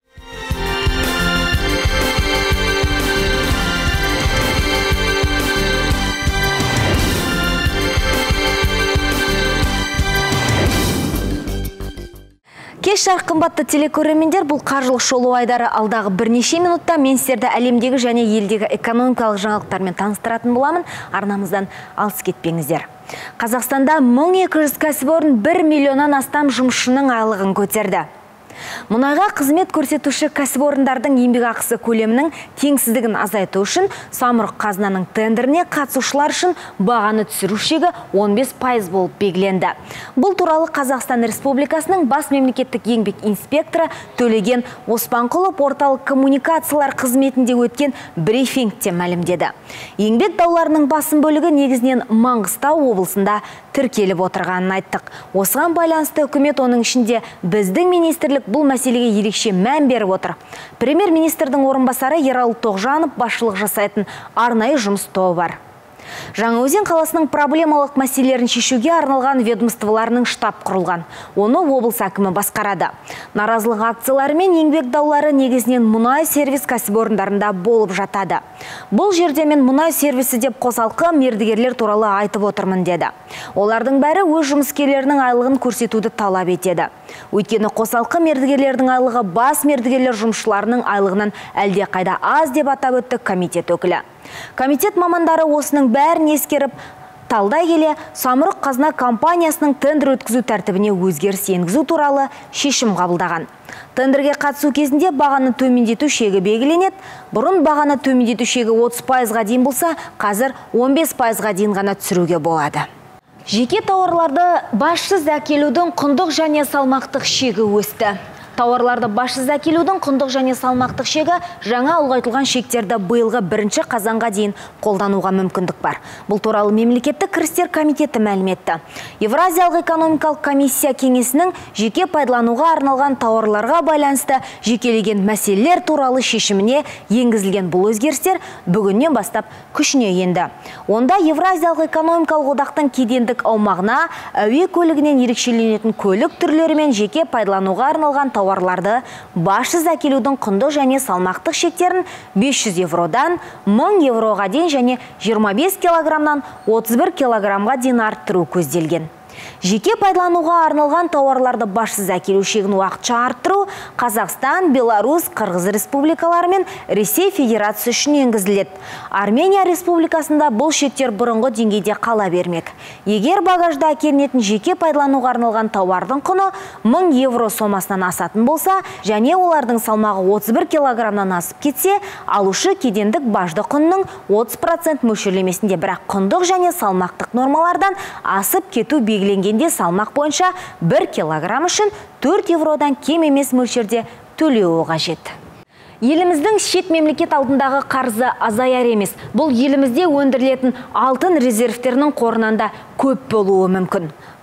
Кеш жарық қымбатты телекөрермендер, бұл қаржылық шолу айдары алдағы бірнеше минутта мен сіздерді әлемдегі және елдегі экономикалық жаңалықтармен таныстыратын боламын. Арнамыздан алыс кетпеңіздер. Қазақстанда мың екі жүз кәсіпорын бір миллионнан астам жұмысшының айлығын көтерді. Мұнайға қызмет көрсетуші кәсіпорындардың еңбекақысы көлемінің теңсіздігін азайту үшін самұрық қазынаның тендеріне қатысушылар үшін бағаны түсіру шегі он бес пайыз болып белгіленді. Бұл туралы Қазақстан Республикасының бас мемлекеттік еңбек инспекторы Төлеген Оспанқұлов орталық коммуникациялар қызметінде өткен брифингте мәлімдеді. Еңбек дауларының басым бөлігі негізінен Маңғыстау облысында тіркеліп отырғанын айттық. Осыған байланысты үкімет, оның ішінде біздің министрлік, бұл мәселеге ерекше мән беріп отыр. Премьер-министрдің орынбасары Ералы Тоғжанов басшылық жасайтын арнайы жұмыс тобы бар. Жаңаөзен қаласының проблемалық мәселелерін шешуге арналған ведомстволарының штаб құрылған. Оны облыс әкімі басқарады. Наразылық акциялары мен еңбек даулары негізінен мұнай сервис кәсіпорындарында болып жатады. Бұл жерде мен мұнай сервисі деп қосалқы мердігерлер туралы айтып отырмын деді. Олардың бәрі өз жұмыскерлерінің айлығын көрсетуді талап етеді. Өйткені қосалқы мердігерлердің айлығы бас мердігерлер жұмысшыларының айлығынан әлде қайда аз деп атап өтті комитет өкілі. Комитет мамандары осының бәрін ескеріп, талдай келе, самұрық қазына компаниясының тендер өткізу тәртібіне өзгеріс енгізу туралы шешім қабылдаған. Тендерге қатысу кезінде бағаны төмендету шегі белгіленеді. Бұрын бағаны төмендету шегі отыз пайызға дейін болса, қазір он бес пайызға дейін ғана түсіруге болады. Жеке тауарларды бассыз әкелудің құндық және салмақтық шегі өсті. Тауарларды бассыз әкелудің құндық және салмақтық шегі жаңа ұлғайтылған шектерді биылғы бірінші қазанға дейін қолдануға мүмкіндік бар. Бұл туралы мемлекеттік кірістер комитеті мәлім етті. Евразиялық экономикалық комиссия кеңесінің жеке пайдалануға арналған тауарларға байланысты жекелеген мәселелер туралы шешіміне енгізілген бұл өзгерістер бүгіннен бастап күшіне енді. Онда Евразиялық экономикалық одақтың кедендік аумағына әуе көлігінен ерекшеленетін көлік түрлері мен жеке пайдалануға арналған тауарларды тауарларды бассыз әкелудің құндық және салмақтық шектерін бес жүз евродан мың евроға дейін және жиырма бес килограммнан отыз бір килограммға дейін арттыру көзделген. Жеке пайдалануға арналған тауарларды бассыз әкелу шегін уақытша арттыру Қазақстан, Беларусь, Қырғыз республикалары мен Ресей Федерациясы үшін енгізіледі. Армения республикасында бұл шектер бұрынғы деңгейде қала бермек. Егер багажда әкелінетін жеке пайдалануға арналған тауардың құны мың евро сомасынан асатын болса, және олардың салмағы отыз бір килограммнан асып кетсе, алушы кедендік бажды құнының отыз процент мөлшерлемесінде, бірақ құндық және салмақтық нормалардан асып кету белгіленгенде салмақ бойынша бір килограмм үшін төрт евродан кем емес мөлшерде төлеуі қажет. Еліміздің шет мемлекет алдындағы қарызы азаяр емес. Бұл елімізде өндірілетін алтын резервтерінің қорынан да көп болуы мүмкін.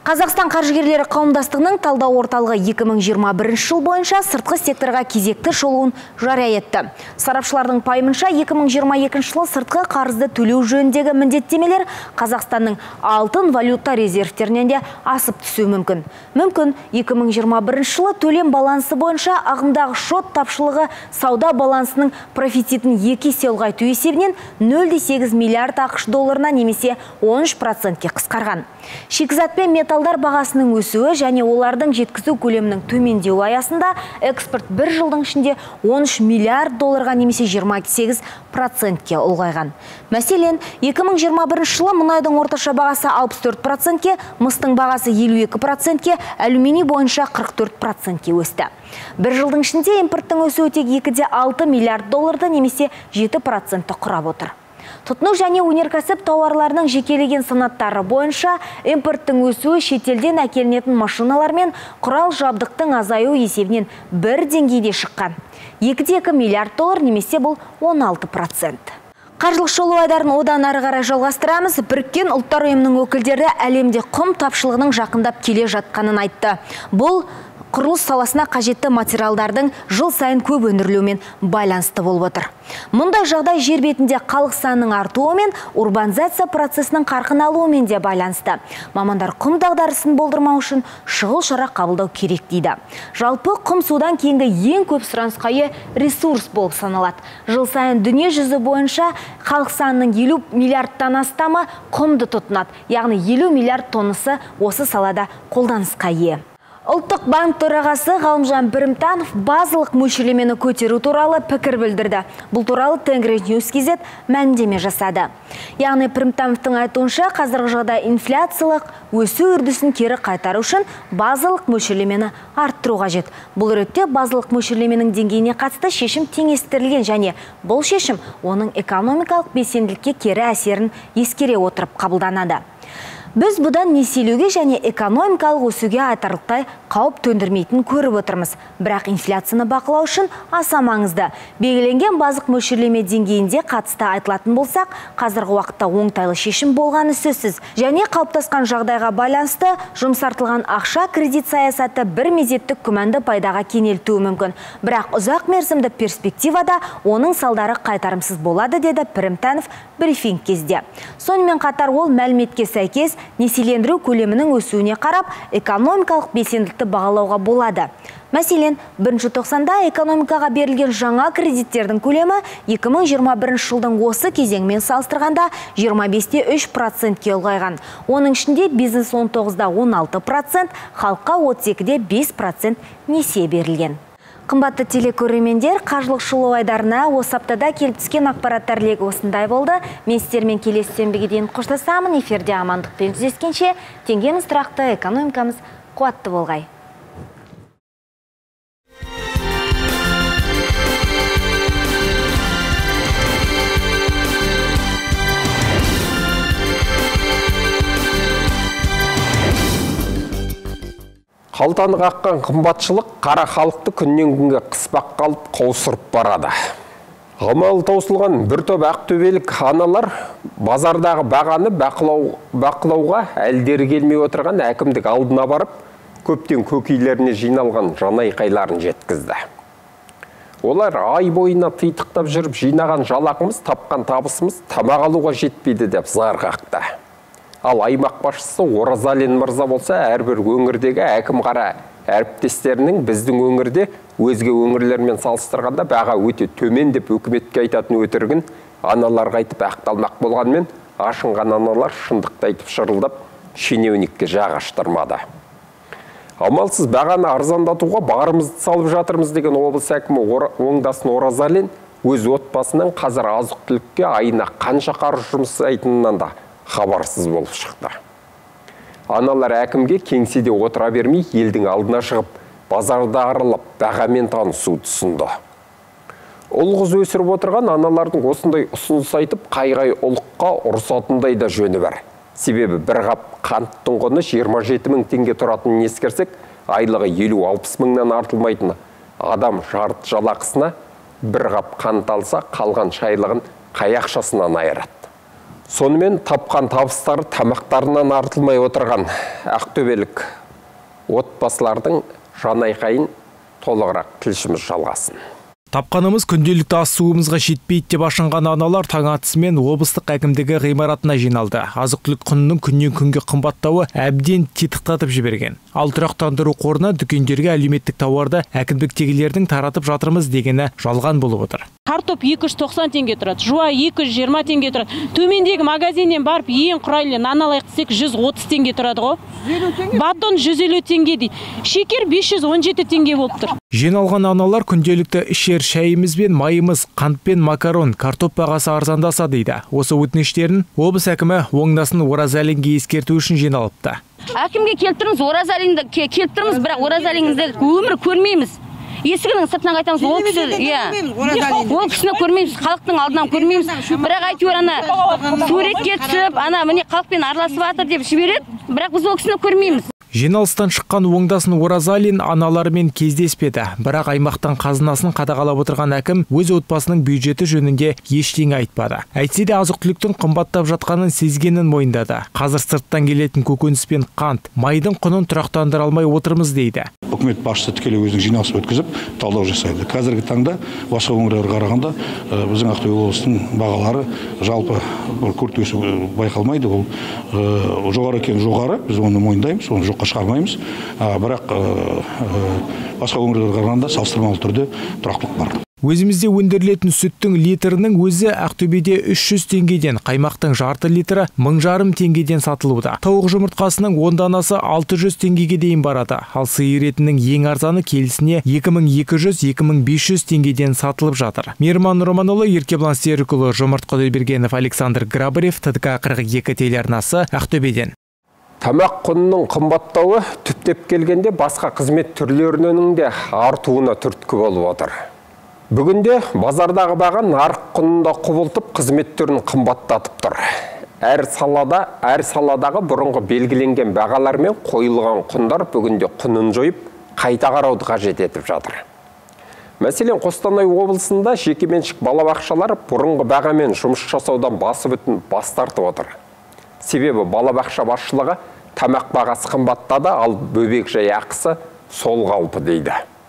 Қазақстан қаржыгерлері қауымдастығының талдау орталығы екі мың жиырма бірінші жыл бойынша сыртқы секторға кезекті шолуын жария етті. Сарапшылардың пайымынша екі мың жиырма екінші жылы сыртқы қарызды төлеу жөніндегі міндеттемелер Қазақстанның алтын валюта резервтерінен де асып түсуі мүмкін. Мүмкін екі мың жиырма бірінші жылы төлем балансы бойынша ағымдағы шот тапшылығы сауда балансының профицитін екі есе ұлғайту есебінен нөл де сегіз миллиард ақш долларына немесе он үш процентке қысқарған. Шикізат пен металдар бағасының өсуі және олардың жеткізу көлемінің төмендеуі аясында экспорт бір жылдың ішінде он үш миллиард долларға немесе жиырма сегіз процентке ұлғайған. Мәселен, екі мың жиырма бірінші жылы мұнайдың орташа бағасы алпыс төрт процентке, мыстың бағасы елу екі процентке, алюминий бойынша қырық төрт процентке өсті. Бір жылдың ішінде импорттың өсуі тек екі де алты миллиард долларды немесе жеті процентті құрап отыр. Тұтыну және өнеркәсіп тауарларының жекелеген санаттары бойынша импорттың өсуі шетелден әкелінетін машиналар мен құрал жабдықтың азаю есебінен бір деңгейде шыққан. екі де екі миллиард доллар немесе бұл он алты процент. Қаржылық шолу айдарын одан ары қарай жалғастырамыз. Біріккен ұлттар ұйымының өкілдері әлемде құм тапшылығының жақындап келе жатқанын айтты. Бұл құрылыс саласына қажетті материалдардың жыл сайын көп өндірілуімен байланысты болып отыр. Мұндай жағдай жер бетінде халық санының артуы мен урбанизация процесінің қарқын алуымен де байланысты. Мамандар құм дағдарысын болдырмау үшін шұғыл шара қабылдау керек дейді. Жалпы құм судан кейінгі ең көп сұранысқа ие ресурс болып саналады. Жыл сайын дүние жүзі бойынша халық санының елу миллиардтан астамы құмды тұтынады. Яғни елу миллиард тоннасы осы салада қолданысқа ие. Ұлттық банк төрағасы Ғалымжан Пірімтанов базалық мөлшерлемені көтеру туралы пікір білдірді. Бұл туралы Тенгриньюс кз мәлімдеме жасады. Яғни Пірімтановтың айтуынша қазіргі жағдай инфляциялық өсу үрдісін кері қайтару үшін базалық мөлшерлемені арттыру қажет. Бұл ретте базалық мөлшерлеменің деңгейіне қатысты шешім теңестірілген және бұл шешім оның экономикалық белсенділікке кері әсерін ескере отырып қабылданады. Біз бұдан несиелеуге және экономикалық өсуге айтарлықтай қауіп төндірмейтін көріп отырмыз. Бірақ инфляцияны бақылау үшін аса маңызды. Белгіленген базалық мөлшерлеме деңгейінде қатысты айтылатын болсақ, қазіргі уақытта оңтайлы шешім болғаны сөзсіз. Және қалыптасқан жағдайға байланысты жұмсартылған ақша кредит саясаты бір мезеттік күмәнді пайдаға кенелтуі мүмкін. Бірақ ұзақ мерзімді перспективада оның салдары қайтарымсыз болады, деді Пірімтанов брифинг кезде. Сонымен қатар ол мәліметке сәйкес несиелендіру көлемінің өсуіне қарап, экономикалық белсенділікті бағалауға болады. Мәселен, бірінші тоқсанда экономикаға берілген жаңа кредиттердің көлемі екі мың жиырма бірінші жылдың осы кезеңмен салыстырғанда жиырма бес те үш процентке ұлғайған. Оның ішінде бизнес он тоғыз да он алты процент, халыққа отыз екі де бес процент несие берілген. Қымбатты телекөрермендер, қаржылық шолу айдарына осы аптада келіп түскен ақпараттар легі осындай болды. Мен сіздермен келесі сенбіге дейін қоштасамын. Эфирде амандықпен жүздескенше, теңгеміз тұрақты, экономикамыз қуатты болғай. Қалтаны қаққан қымбатшылық қара халықты күннен күнге қыспақ қалып қаусырып барады. Ғамалы таусылған бір топ ақтөбелік аналар базардағы бағаны бақылау, бақылауға әлдері келмей отырған әкімдік алдына барып, көптен көкейлеріне жиналған жанайқайларын жеткізді. Олар ай бойына титықтап жүріп жинаған жалақымыз, тапқан табысымыз тамақ алуға жетпейді деп зар қақты. Ал аймақ басшысы Оразалин мырза болса, әрбір өңірдегі әкім қара әріптестерінің біздің өңірде өзге өңірлермен салыстырғанда баға өте төмен деп үкіметке айтатын өтірігін аналарға айтып ақталмақ болғанмен, ашынған аналар шындықты айтып шырылдап шенеунікке жағаштырмады. Амалсыз бағаны арзандатуға барымызды салып жатырмыз деген облыс әкімі Оңдасын Оразалин өз отбасының қазір азық-түлікке айына қанша қаржы жұмсайтынынан да хабарсыз болып шықты. Аналар әкімге кеңседе отыра бермей, елдің алдына шығып, базарда аралап, бағамен танысу тұсынды. Ұл-қыз өсіріп отырған аналардың осындай ұсыныс айтып, қайғай ұлыққа ұрсатындай да жөні бар. Себебі бір қап қанттың құны жиырма жеті мың теңге тұратынын ескерсек, айлығы елу алпыс мыңнан артылмайтыны. Адам жарты жалақысына бір қап қант алса, қалған шайлығын қай ақшасынан айырады. Сонымен тапқан табыстары тамақтарынан артылмай отырған ақтөбелік отбасылардың жанайқайын толығырақ тілшіміз жалғасын. Тапқанымыз күнделікті ас суымызға жетпейді деп ашынған аналар таң атысымен облыстық әкімдігі ғимаратына жиналды. Азық-түлік құнының күннен күнге қымбаттауы әбден титықтатып жіберген. Ал тұрақтандыру қорына дүкендерге әлеуметтік тауарды әкімдіктегілердің таратып жатырмыз дегені жалған болып отыр. Картоп екі жүз тоқсан теңге тұрады, жуа екі жүз жиырма теңге тұрады. Төмендегі магазиннен барып ең құрайлы нан алайық десек жүз отыз теңге тұрады ғой. Батон жүз елу теңге дейді. Шекер бес жүз он жеті теңге болып тұр. Жиналған аналар күнделікті ішер шайымыз бен майымыз, қант пен макарон, картоп бағасы арзандаса дейді. Осы өтініштерін облыс әкімі Оңдасын Оразалинге ескерту үшін жиналыпты. Әкімге келтіріңіз, Оразалинді келтіріңіз, бірақ Оразалинді өмір көрмейміз. Есігінің сыртынан қайтамыз, ол кісі, иә, ол кісіні көрмейміз, халықтың алдынан көрмейміз. Бірақ әйтеуір ана суретке түсіп, ана міне халықпен араласып жатыр деп жібереді, бірақ біз ол кісіні көрмейміз. Жиналыстан шыққан Оңдасын Оразалин аналарымен кездеспеді. Бірақ аймақтан қазынасын қадағалап отырған әкім өз отбасының бюджеті жөнінде ештеңе айтпады. Әйтсе де азық-түліктің қымбаттап жатқанын сезгенін мойындады. Қазір сырттан келетін көкөніс пен қант, майдың құнын тұрақтандыра алмай отырмыз дейді. Үкімет басшысы тікелей өзінің жиналысын өткізіп, талдау жасайды. Қазіргі таңда басқа өңірлерге қарағанда біздің Ақтөбе облысының бағалары жалпы күрт өсу байқалмайды. Ол жоғары екен жоғары, біз оны мойындаймыз, оны жоққа шығармаймыз, бірақ басқа өңірлерге қарағанда салыстырмалы түрде тұрақтылық бар. Өзімізде өндірілетін сүттің литрінің өзі Ақтөбеде үш жүз теңгеден, қаймақтың жарты литрі мың жарым теңгеден сатылуда. Тауық жұмыртқасының он данасы алты жүз теңгеге дейін барады. Ал сиыр етінің ең арзаны келісіне екі мың екі жүз - екі мың бес жүз теңгеден сатылып жатыр. Мейірман Романұлы, Еркебұлан Серікұлы, Жомарт Құдайбергенов, Александр Грабарев, Т Д К қырық екі телеарнасы, Ақтөбеден. Тамақ құнының қымбаттауы түптеп келгенде басқа қызмет түрлерінің де артуына түрткі болып отыр. Бүгінде базардағы баға нарық құнында құбылтып, қызмет түрін қымбаттатып тұр. Әр салада, әр саладағы бұрынғы белгіленген бағалар мен қойылған құндар бүгінде құнын жойып, қайта қарауды қажет етіп жатыр. Мәселен, Қостанай облысында жекеменшік балабақшалар бұрынғы бағамен жұмыс жасаудан басы бүтін бас тартып отыр. Себебі балабақша басшылығы тамақ бағасы қымбаттады, ал бөбекжай ақысы сол қалпы дейді.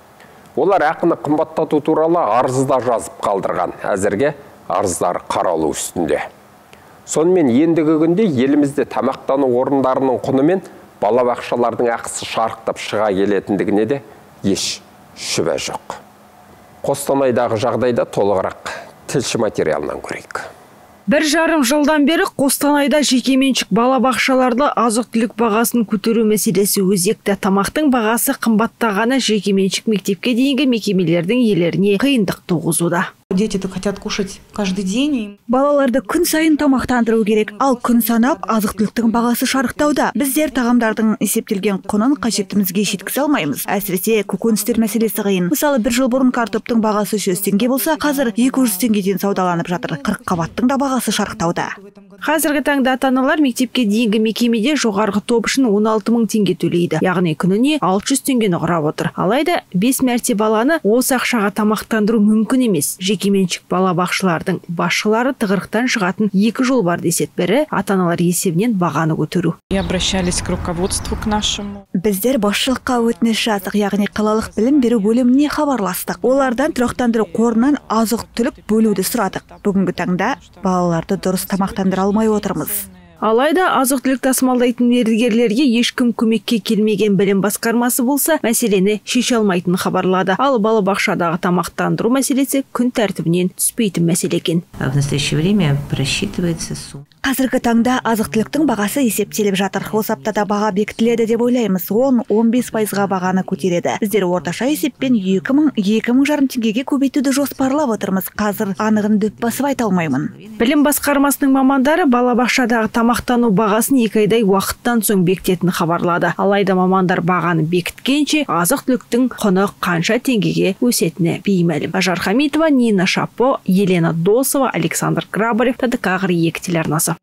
Олар ақыны қымбаттату туралы арызда жазып қалдырған. Әзірге арыздары қаралу үстінде. Сонымен ендігі күнде елімізде тамақтану орындарының құны мен балабақшалардың ақысы шарықтап шыға келетіндігіне де еш шүбә жоқ. Қостанайдағы жағдайда толығырақ тілші материалынан көрейік. Бір жарым жылдан бері Қостанайда жекеменшік балабақшаларда азық-түлік бағасын көтеру мәселесі өзекті. Тамақтың бағасы қымбаттағаны жекеменшік мектепке дейінгі мекемелердің иелеріне қиындық туғызуда. Дети-то хотят кушать каждый день. Балаларды күн сайын тамақтандыру керек, ал күн санап азық-түліктің бағасы шарықтауда. Біздер тағамдардың есептелген құнын қажетімізге жеткізе алмаймыз. Әсіресе көкөністер мәселесі қиын. Мысалы, бір жыл бұрын картоптың бағасы жүз теңге болса, қазір екі жүз теңгеден саудаланып жатыр. қырық қабаттың да бағасы шарықтауда. Қазіргі таңда ата-аналар мектепке дейінгі мекемеде жоғарғы топ үшін он алты мың теңге төлейді. Яғни күніне алты жүз теңгені құрап отыр. Алайда бес мәрте баланы осы ақшаға тамақтандыру мүмкін емес. Жекеменшік балабақшалардың басшылары тығырықтан шығатын екі жол бар десет. Бірі ата-аналар есебінен бағаны көтеру. И обращались к руководству к нашему. Біздер басшылыққа өтініш жаздық, яғни қалалық білім беру бөліміне хабарластық. Олардан тұрақтандыру қорынан азық-түлік бөлуді сұрадық. Бүгінгі таңда балаларды дұрыс тамақтандыра алмай отырмыз. Алайда азық-түлік тасымалдайтын мердігерлерге ешкім көмекке келмеген. Білім басқармасы болса, мәселені шеше алмайтынын хабарлады. Ал балабақшадағы тамақтандыру мәселесі күн тәртібінен түспейтін мәселе екен. В настоящее время просчитывается сумма. Қазіргі таңда азық-түліктің бағасы есептеліп жатыр. Осы аптада баға бекітіледі деп ойлаймыз. он — он бес пайызға бағаны көтереді. Біздер орташа есеппен екі мың — екі мың жарым теңгеге көбейтуді жоспарлап отырмыз. Қазір анығын дөп басып айта алмаймын. Білім басқармасының мамандары балабақшадағы тамақтану бағасын екі айдай уақыттан соң бекітетінін хабарлады. Алайда мамандар бағаны бекіткенше азық-түліктің құны қанша теңгеге өсетіні беймәлім. Ажар Хамитова, Нина Шапо, Елена Досова, Александр Грабарев, Т Д К қырық екі телеарнасы.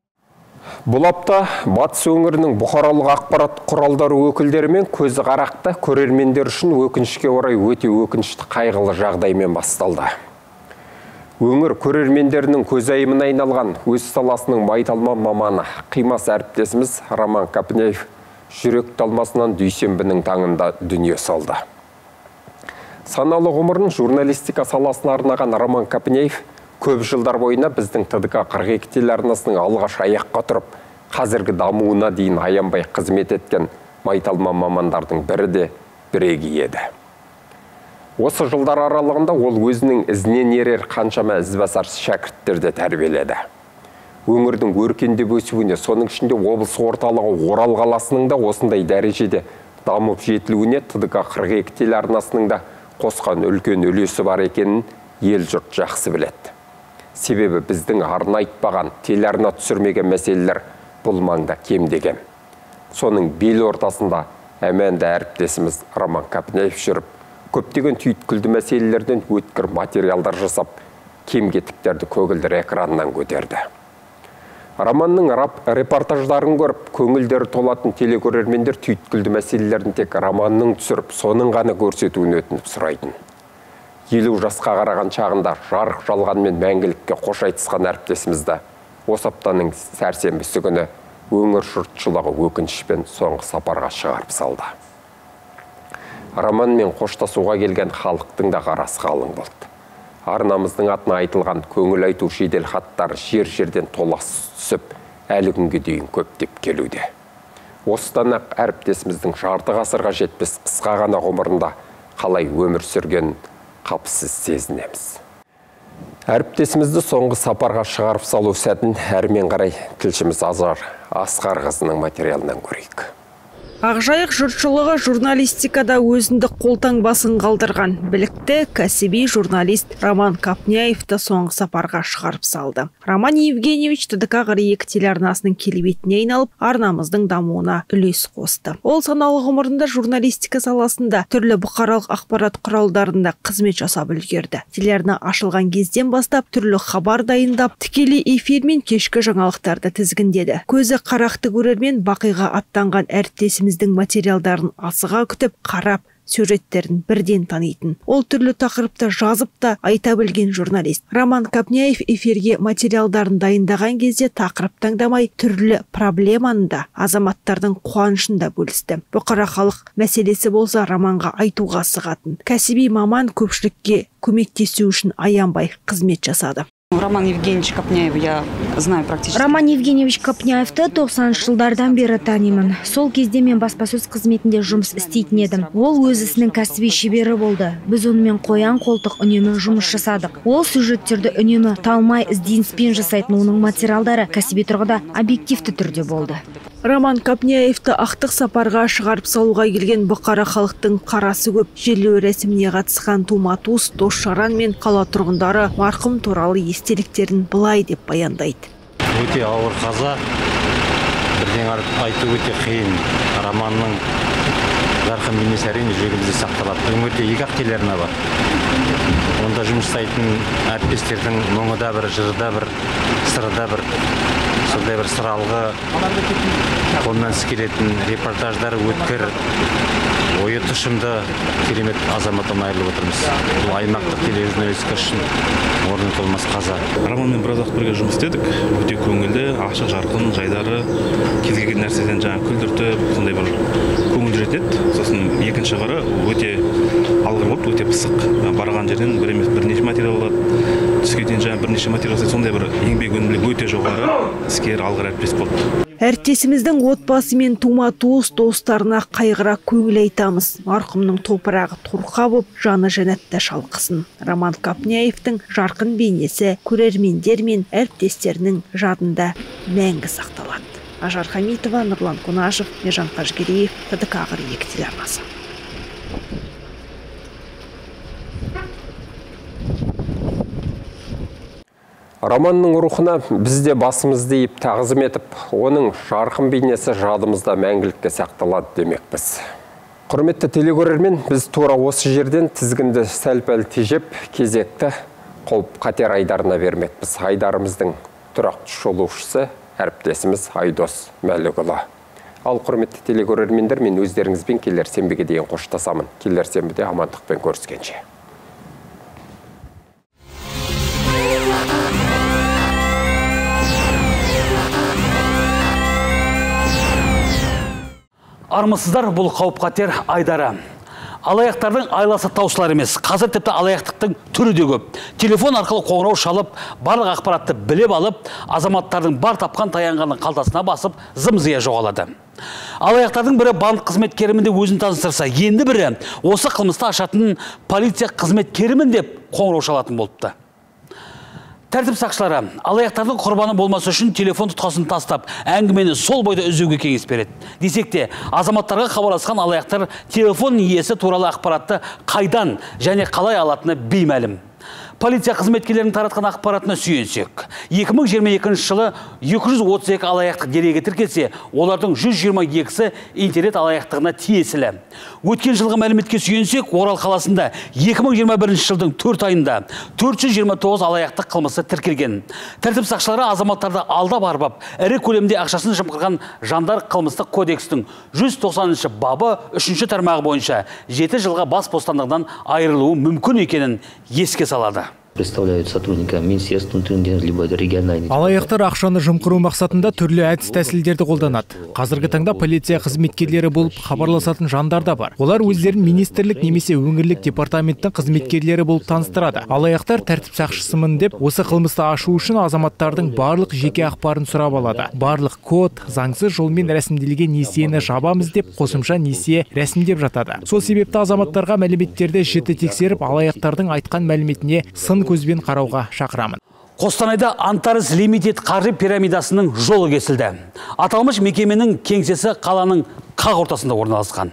Бұл апта Батыс өңірінің бұқаралық ақпарат құралдары өкілдерімен көзі қарақты көрермендер үшін өкінішке орай өте өкінішті қайғылы жағдаймен басталды. Өңір көрермендерінің көзайымына айналған өз саласының майталман маманы, қимас әріптесіміз Роман Капняев жүрек талмасынан дүйсенбінің таңында дүние салды. Саналы ғұмырын журналистика саласына арнаған Роман Капняев көп жылдар бойына біздің Т Д К қырық екі телеарнасының алғаш аяққа тұрып, қазіргі дамуына дейін аянбай қызмет еткен майталман мамандардың бірі де бірегейі еді. Осы жылдар аралығында ол өзінің ізінен ерер қаншама ізбасар шәкірттерді тәрбиеледі. Өңірдің өркендеп өсуіне, соның ішінде облыс орталығы Орал қаласының да осындай дәрежеде дамып жетілуіне Т Д К қырық екі телеарнасының да қосқан үлкен үлесі бар екенін ел жұрт жақсы біледі. Себебі біздің арна айтпаған, телеарна түсірмеген мәселелер бұл маңда кемдеген. Соның бел ортасында әмәнді әріптесіміз Роман Капняев жүріп, көптеген түйткілді мәселелерден өткір материалдар жасап, кем-кетіктерді көгілдір экраннан көтерді. Романның репортаждарын көріп, көңілдері толатын телекөрермендер түйткілді мәселелерін тек романның түсіріп, соның ғана көрсетуін өтініп сұрайтын. Елу жасқа қараған шағында жарық жалғанмен мәңгілікке қош айтысқан әріптесімізді осы аптаның сәрсенбісі күні өңір жұртшылығы өкінішпен соңғы сапарға шығарып салды. Романмен қоштасуға келген халықтың да қарасы қалың болды. Арнамыздың атына айтылған көңіл айту жедел хаттары жер-жерден толассыз түсіп, әлі күнге дейін көптеп келуде. Осыдан ақ әріптесіміздің жарты ғасырға жетпес қысқа ғана ғұмырында қалай өмір сүрген қапысыз сезінеміз. Әріптесімізді соңғы сапарға шығарып салу сәтін әрмен қарай тілшіміз Азар Асқарқызының материалынан көрейік. Ақжайық жұртшылығы журналистикада өзіндік қолтаңбасын қалдырған білікті кәсіби журналист Роман Капняевті соңғы сапарға шығарып салды. Роман Евгеньевич Т Д К қырық екі телеарнасының келбетіне айналып, арнамыздың дамуына үлес қосты. Ол саналы ғұмырында журналистика саласында түрлі бұқаралық ақпарат құралдарында қызмет жасап үлгерді. Телеарна ашылған кезден бастап түрлі хабар дайындап, тікелей эфирмен кешкі жаңалықтарды тізгіндеді. Көзі қарақты көрермен Бақиға аттанған әріптесіміз материалдарын асыға күтіп, қарап, сюжеттерін бірден танитын. Ол түрлі тақырыпта жазып та айта білген журналист. Роман Капняев эфирге материалдарын дайындаған кезде тақырып таңдамай, түрлі проблеманы да, азаматтардың қуанышында бөлісті. Бұқара халық мәселесі болса, Романға айтуға асығатын. Кәсіби маман көпшілікке көмектесу үшін аянбай қызмет жасады. Роман Евгеньевич Капняев я знаю практически. Роман Евгеньевич Капняевті тоқсаныншы жылдардан бері танимын. Сол кезде мен баспасөз қызметінде жұмыс істейтін едім. Ол өз ісінің кәсіби шебері болды. Біз онымен қоян қолтық үнемі жұмыс жасадық. Ол сюжеттерді үнемі талмай ізденіспен жасайтын, оның материалдары кәсіби тұрғыда объективті түрде болды. Роман Капняевті ақтық сапарға шығарып салуға келген бұқара халықтың қарасы көп. Жерлеу рәсіміне қатысқан тума-туыс, дос-жаран мен қала тұрғындары марқұм туралы естеліктерін былай деп баяндайды. Өте ауыр қаза, бірден айту өте қиын. Романның жарқын бейнесі әрине жүрегімізде сақталады. Өңірде екі ақ телеарна бар. Онда жұмыс жасайтын әріптестердің мұңы да бір, жыры да бір, сыры да бір, сондай бір сыралғы, қолынан іс келетін репортаждары өткір, ойы тұшымды керемет азаматтан айырылып отырмыз. Бұл аймақтық тележурналистика үшін орны толмас қаза. Романмен біраз уақыт бірге жұмыс істедік. Өте көңілді, ашық, жарқын, жайдары, кез келген нәрседен жаңа күлдіртіп, сондай бір көңіл жүретін. Сосын екінші қыры өте алғыр болып, өте пысық. Барған жерден бір емес бірнеше материал алады. Түске дейін жаңа бірнеше материал жасайды. Сондай бір еңбек өнімділігі өте жоғары, іскер, алғыр әріптес болды. Әріптесіміздің отбасы мен тума-туыс достарына қайғыра көңіл айтамыз. Марқұмның топырағы торқа боп, жаны жәннатта шалқысын. Роман Капняевтің жарқын бейнесі көрермендер мен әріптестерінің жадында мәңгі сақталады. Ажар Хамитова, Нұрлан Қонашев, Ержан Қажгереев, Т Д К қырық екі телеарнасы. Романның рухына бізде басымызды иіп тағзым етіп, оның жарқын бейнесі жадымызда мәңгілікке сақталады демекпіз. Құрметті телекөрермен, біз тура осы жерден тізгінді сәл-пәл тежеп, кезекті қауіп қатер айдарына бермекпіз. Айдарымыздың тұрақты шолушысы әріптесіміз Айдос Мәлікұлы. Ал құрметті телекөрермендер, мен өздеріңізбен келер сенбіге дейін қоштасамын. Келер сенбіде амандықпен көріскенше. Армысыздар, бұл қауіп қатер айдары. Алаяқтардың айласы таусылар емес. Қазір тіпті алаяқтықтың түрі де көп. Телефон арқылы қоңырау шалып, барлық ақпаратты біліп алып, азаматтардың бар тапқан таянғанын қалтасына басып, зым-зия жоғалады. Алаяқтардың бірі банк қызметкерімін өзін таныстырса, енді бірі осы қылмысты ашатын полиция қызметкерімін деп қоңырау шалатын болыпты. Тәртіп сақшылары алаяқтардың құрбаны болмасы үшін телефон тұтқасын тастап, әңгімені сол бойда үзуге кеңес береді. Десек те, азаматтарға хабарласқан алаяқтар телефон иесі туралы ақпаратты қайдан және қалай алатыны беймәлім. Полиция қызметкерлерінің таратқан ақпаратына сүйенсек, екі мың жиырма екінші жылы екі жүз отыз екі алаяқтық дерегі тіркелсе, олардың жүз жиырма екісі интернет алаяқтығына тиесілі. Өткен жылғы мәліметке сүйенсек, Орал қаласында екі мың жиырма бірінші жылдың төрт айында төрт жүз жиырма тоғыз алаяқтық қылмысы тіркелген. Тәртіп сақшылары азаматтарды алдап арбап, ірі көлемде ақшасын жымқырған жандар қылмыстық кодекстің жүз тоқсаныншы бабы үшінші тармағы бойынша жеті жылға бас бостандығынан айырылуы мүмкін екенін еске салады. Представляют сотрудника Министерства внутренних дел, либо региональных. Алаяқтар ақшаны жымқыру мақсатында түрлі әдіс тәсілдерді қолданады. Қазіргі таңда полиция қызметкерлері болып хабарласатын жандар да бар. Олар өздерін министрлік немесе өңірлік департаменттің қызметкерлері болып таныстырады. Алаяқтар тәртіп сақшысымын деп осы қылмысты ашу үшін азаматтардың барлық жеке ақпарын сұрап алады. Барлық код, заңсыз жолмен рәсімделген несиені жабамыз деп қосымша несие рәсімдеп жатады. Сол себепті азаматтарға мәліметтерді жіті тексеріп, алаяқтардың айтқан мәліметіне сын көзбен қарауға шақырамын. Қостанайда Антарес Лимитед қаржы пирамидасының жолы кесілді. Аталмыш мекеменің кеңсесі қаланың қақ ортасында орналасқан.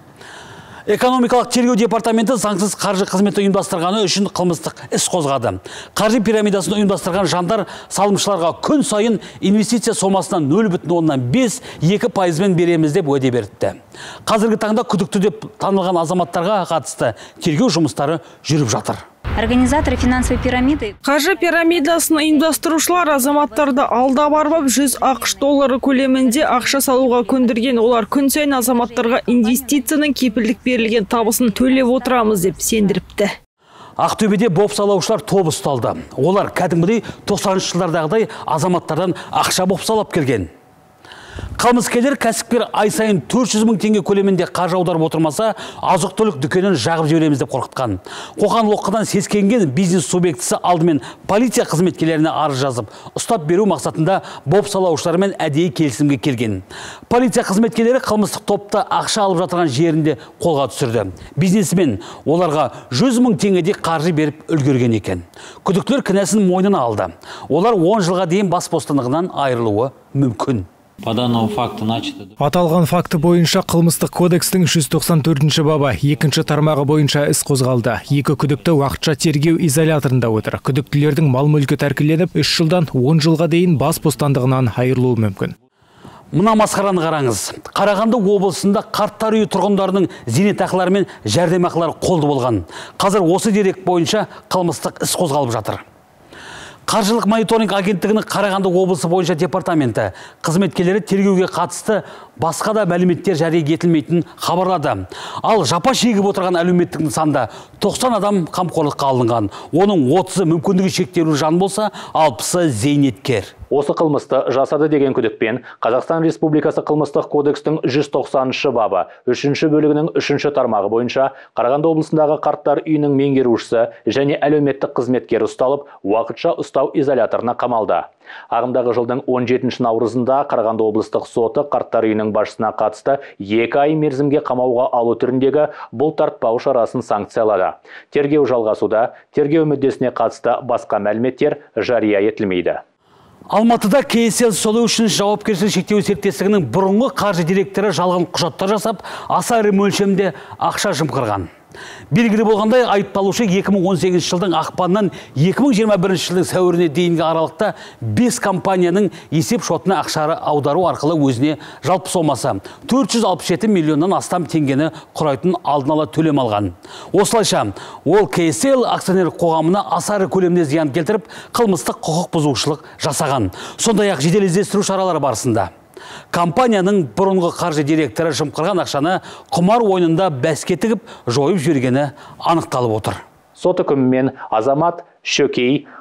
Экономикалық тергеу департаменті заңсыз қаржы қызметі ұйымдастырғаны үшін қылмыстық іс қозғады. Қаржы пирамидасын ұйымдастырған жандар салымшыларға күн сайын инвестиция сомасынан нөл бүтін оннан бес екі пайызбен береміз деп уәде берді. Қазіргі таңда күдікті деп танылған азаматтарға қатысты тергеу жұмыстары жүріп жатыр. Организаторы финансовой пирамиды. Қаржы пирамидасын ұйымдастырушылар азаматтарды алдап арбап жүз ақш доллары көлемінде ақша салуға көндірген. Олар күн сайын азаматтарға инвестицияның кепілдік берілген табысын төлеп отырамыз деп сендіріпті. Ақтөбеде бопсалаушылар тобы ұсталды. Олар кәдімгідей тоқсаныншы жылдардағыдай азаматтардан ақша бопсалап келген. Қылмыскерлер кәсіпкер ай сайын төрт жүз мың теңге көлемінде қаржы аударып отырмаса, азық-түлік дүкенін жағып жібереміз деп қорқытқан. Қоқан-лоққыдан сескенген бизнес субъектісі алдымен полиция қызметкерлеріне арыз жазып, ұстап беру мақсатында бопсалаушылармен әдейі келісімге келген. Полиция қызметкерлері қылмыстық топта ақша алып жатырған жерінде қолға түсірді. Бизнесмен оларға жүз мың теңгедей қаржы беріп үлгерген екен. Күдіктілер кінәсін мойнына алды. Олар он жылға дейін бас бостандығынан айырылуы мүмкін. По данному факту начато. Аталған факты бойынша қылмыстық кодекстің жүз тоқсан төртінші бабы екінші тармағы бойынша іс қозғалды. Екі күдікті уақытша тергеу изоляторында отыр. Күдіктілердің мал-мүлкі тәркіленіп, үш жылдан он жылға дейін бас бостандығынан айырылуы мүмкін. Мына масқараны қараңыз. Қарағанды облысында қарттар үйі тұрғындарының зейнетақылары мен жәрдемақылары қолды болған. Қазір осы дерек бойынша қылмыстық іс қозғалып жатыр. Қаржылық мониторинг агенттігінің Қарағанды облысы бойынша департаменті қызметкерлері тергеуге қатысты басқа да мәліметтер жария етілмейтінін хабарлады. Ал жапа шегіп отырған әлеуметтік нысанда тоқсан адам қамқорлыққа алынған. Оның отызы мүмкіндігі шектеулі жан болса, алпысы зейнеткер. Осы қылмысты жасады деген күдікпен Қазақстан Республикасы қылмыстық кодекстің жүз тоқсаныншы бабы үшінші бөлігінің үшінші тармағы бойынша Қарағанды облысындағы қарттар үйінің меңгерушісі және әлеуметтік қызметкер ұсталып, уақытша ұстау изоляторына қамалды. Ағымдағы жылдың он жетінші наурызында Қарағанды облыстық соты қарттар үйінің басшысына қатысты екі ай мерзімге қамауға алу түріндегі бұл тартпау шарасын санкциялады. Тергеу жалғасуда, тергеу мүддесіне қатысты басқа мәліметтер жария етілмейді. Алматыда кей эс эл Solutions жауапкершілігі шектеулі серіктестігінің бұрынғы қаржы директоры жалған құжаттар жасап, аса ірі мөлшемде ақша жымқырған. Белгілі болғандай, айыпталушы екі мың он сегізінші жылдың ақпаннан екі мың жиырма бірінші жылдың сәуіріне дейінгі аралықта бес компанияның есеп шотына ақшаны аудару арқылы өзіне жалпы сомасы төрт жүз алпыс жеті миллионнан астам теңгені құрайтын алдын ала төлем алған. Осылайша, ол кей эс эл акционерлік қоғамына аса ірі көлемде зиян келтіріп, қылмыстық құқық бұзушылық жасаған. Сондай-ақ жедел іздестіру шаралары барысында компанияның бұрынғы қаржы директоры жымқырған ақшаны құмар ойынында бәске тігіп жойып жібергені анықталып отыр. Сот үкімімен Азамат Шөкей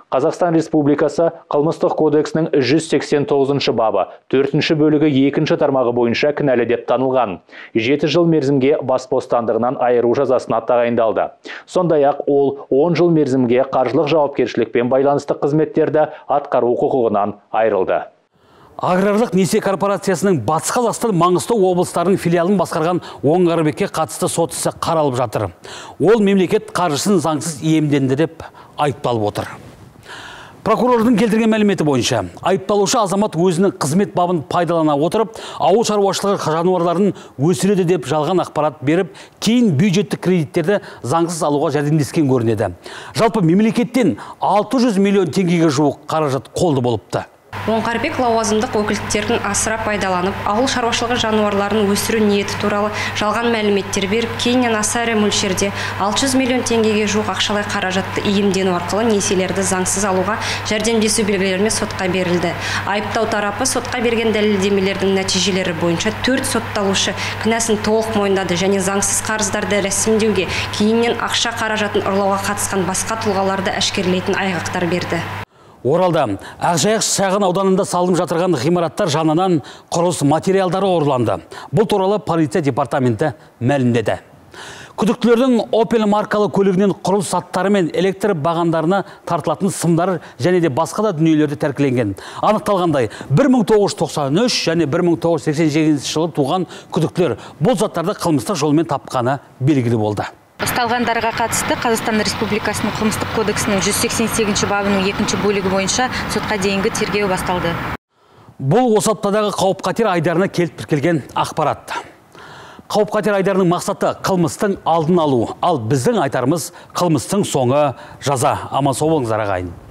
Қазақстан Республикасы қылмыстық кодексінің жүз сексен тоғызыншы бабы төртінші бөлігі екінші тармағы бойынша кінәлі деп танылған. жеті жыл мерзімге бас бостандығынан айыру жазасына тағайындалды. Сондай-ақ ол он жыл мерзімге қаржылық жауапкершілікпен байланысты қызметтерді атқару құқығынан айырылды. Аграрлық несие корпорациясының Батыс Қазақстан Маңғыстау облыстарының филиалын басқарған Оңғарбекке қатысты сот ісі қаралып жатыр. Ол мемлекет қаржысын заңсыз иемденді деп айыпталып отыр. Прокурордың келтірген мәліметі бойынша, айыпталушы азамат өзінің қызмет бабын пайдалана отырып, ауыл шаруашылығы жануарларын өсіреді деп жалған ақпарат беріп, кейін бюджеттік кредиттерді заңсыз алуға жәрдемдескен көрінеді. Жалпы мемлекеттен алты жүз миллион теңгеге жуық қаражат қолды болыпты. Оңғарбек лауазымдық өкілдіктерін асыра пайдаланып, ауыл шаруашылығы жануарларын өсіру ниеті туралы жалған мәліметтер беріп, кейіннен аса ірі мөлшерде алты жүз миллион теңгеге жуық ақшалай қаражатты иемдену арқылы несиелерді заңсыз алуға жәрдемдесу белгілерімен сотқа берілді. Айыптау тарапы сотқа берген дәлелдемелердің нәтижелері бойынша төрт сотталушы кінәсін толық мойындады және заңсыз қарыздарды рәсімдеуге, кейіннен ақша қаражатын ұрлауға қатысқан басқа тұлғаларды әшкерелейтін айғақтар берді. Оралда Ақжайық шағын ауданында салынып жатырған ғимараттар жанынан құрылыс материалдары ұрланды. Бұл туралы полиция департаменті мәлімдеді. Күдіктілердің Opel маркалы көлігінен құрылыс заттары мен электр бағандарына тартылатын сымдар және де басқа да дүниелерді тәркіленген. Анықталғандай, бір мың тоғыз жүз тоқсан үш және бір мың тоғыз жүз сексен сегізінші жылы туған күдіктілер бұл заттарды қылмыстық жолмен тапқаны белгілі болды. Ұсталғандарға қатысты Қазақстан Республикасының қылмыстық кодексінің жүз сексен сегізінші бабының екінші бөлігі бойынша сотқа дейінгі тергеу басталды. Бұл осы аптадағы қауіп-қатер айдарына келіп келген ақпарат. Қауіп-қатер айдарының мақсаты қылмыстың алдын алу, ал біздің айтарымыз қылмыстың соңы жаза. Аман сау болыңыздар ағайын.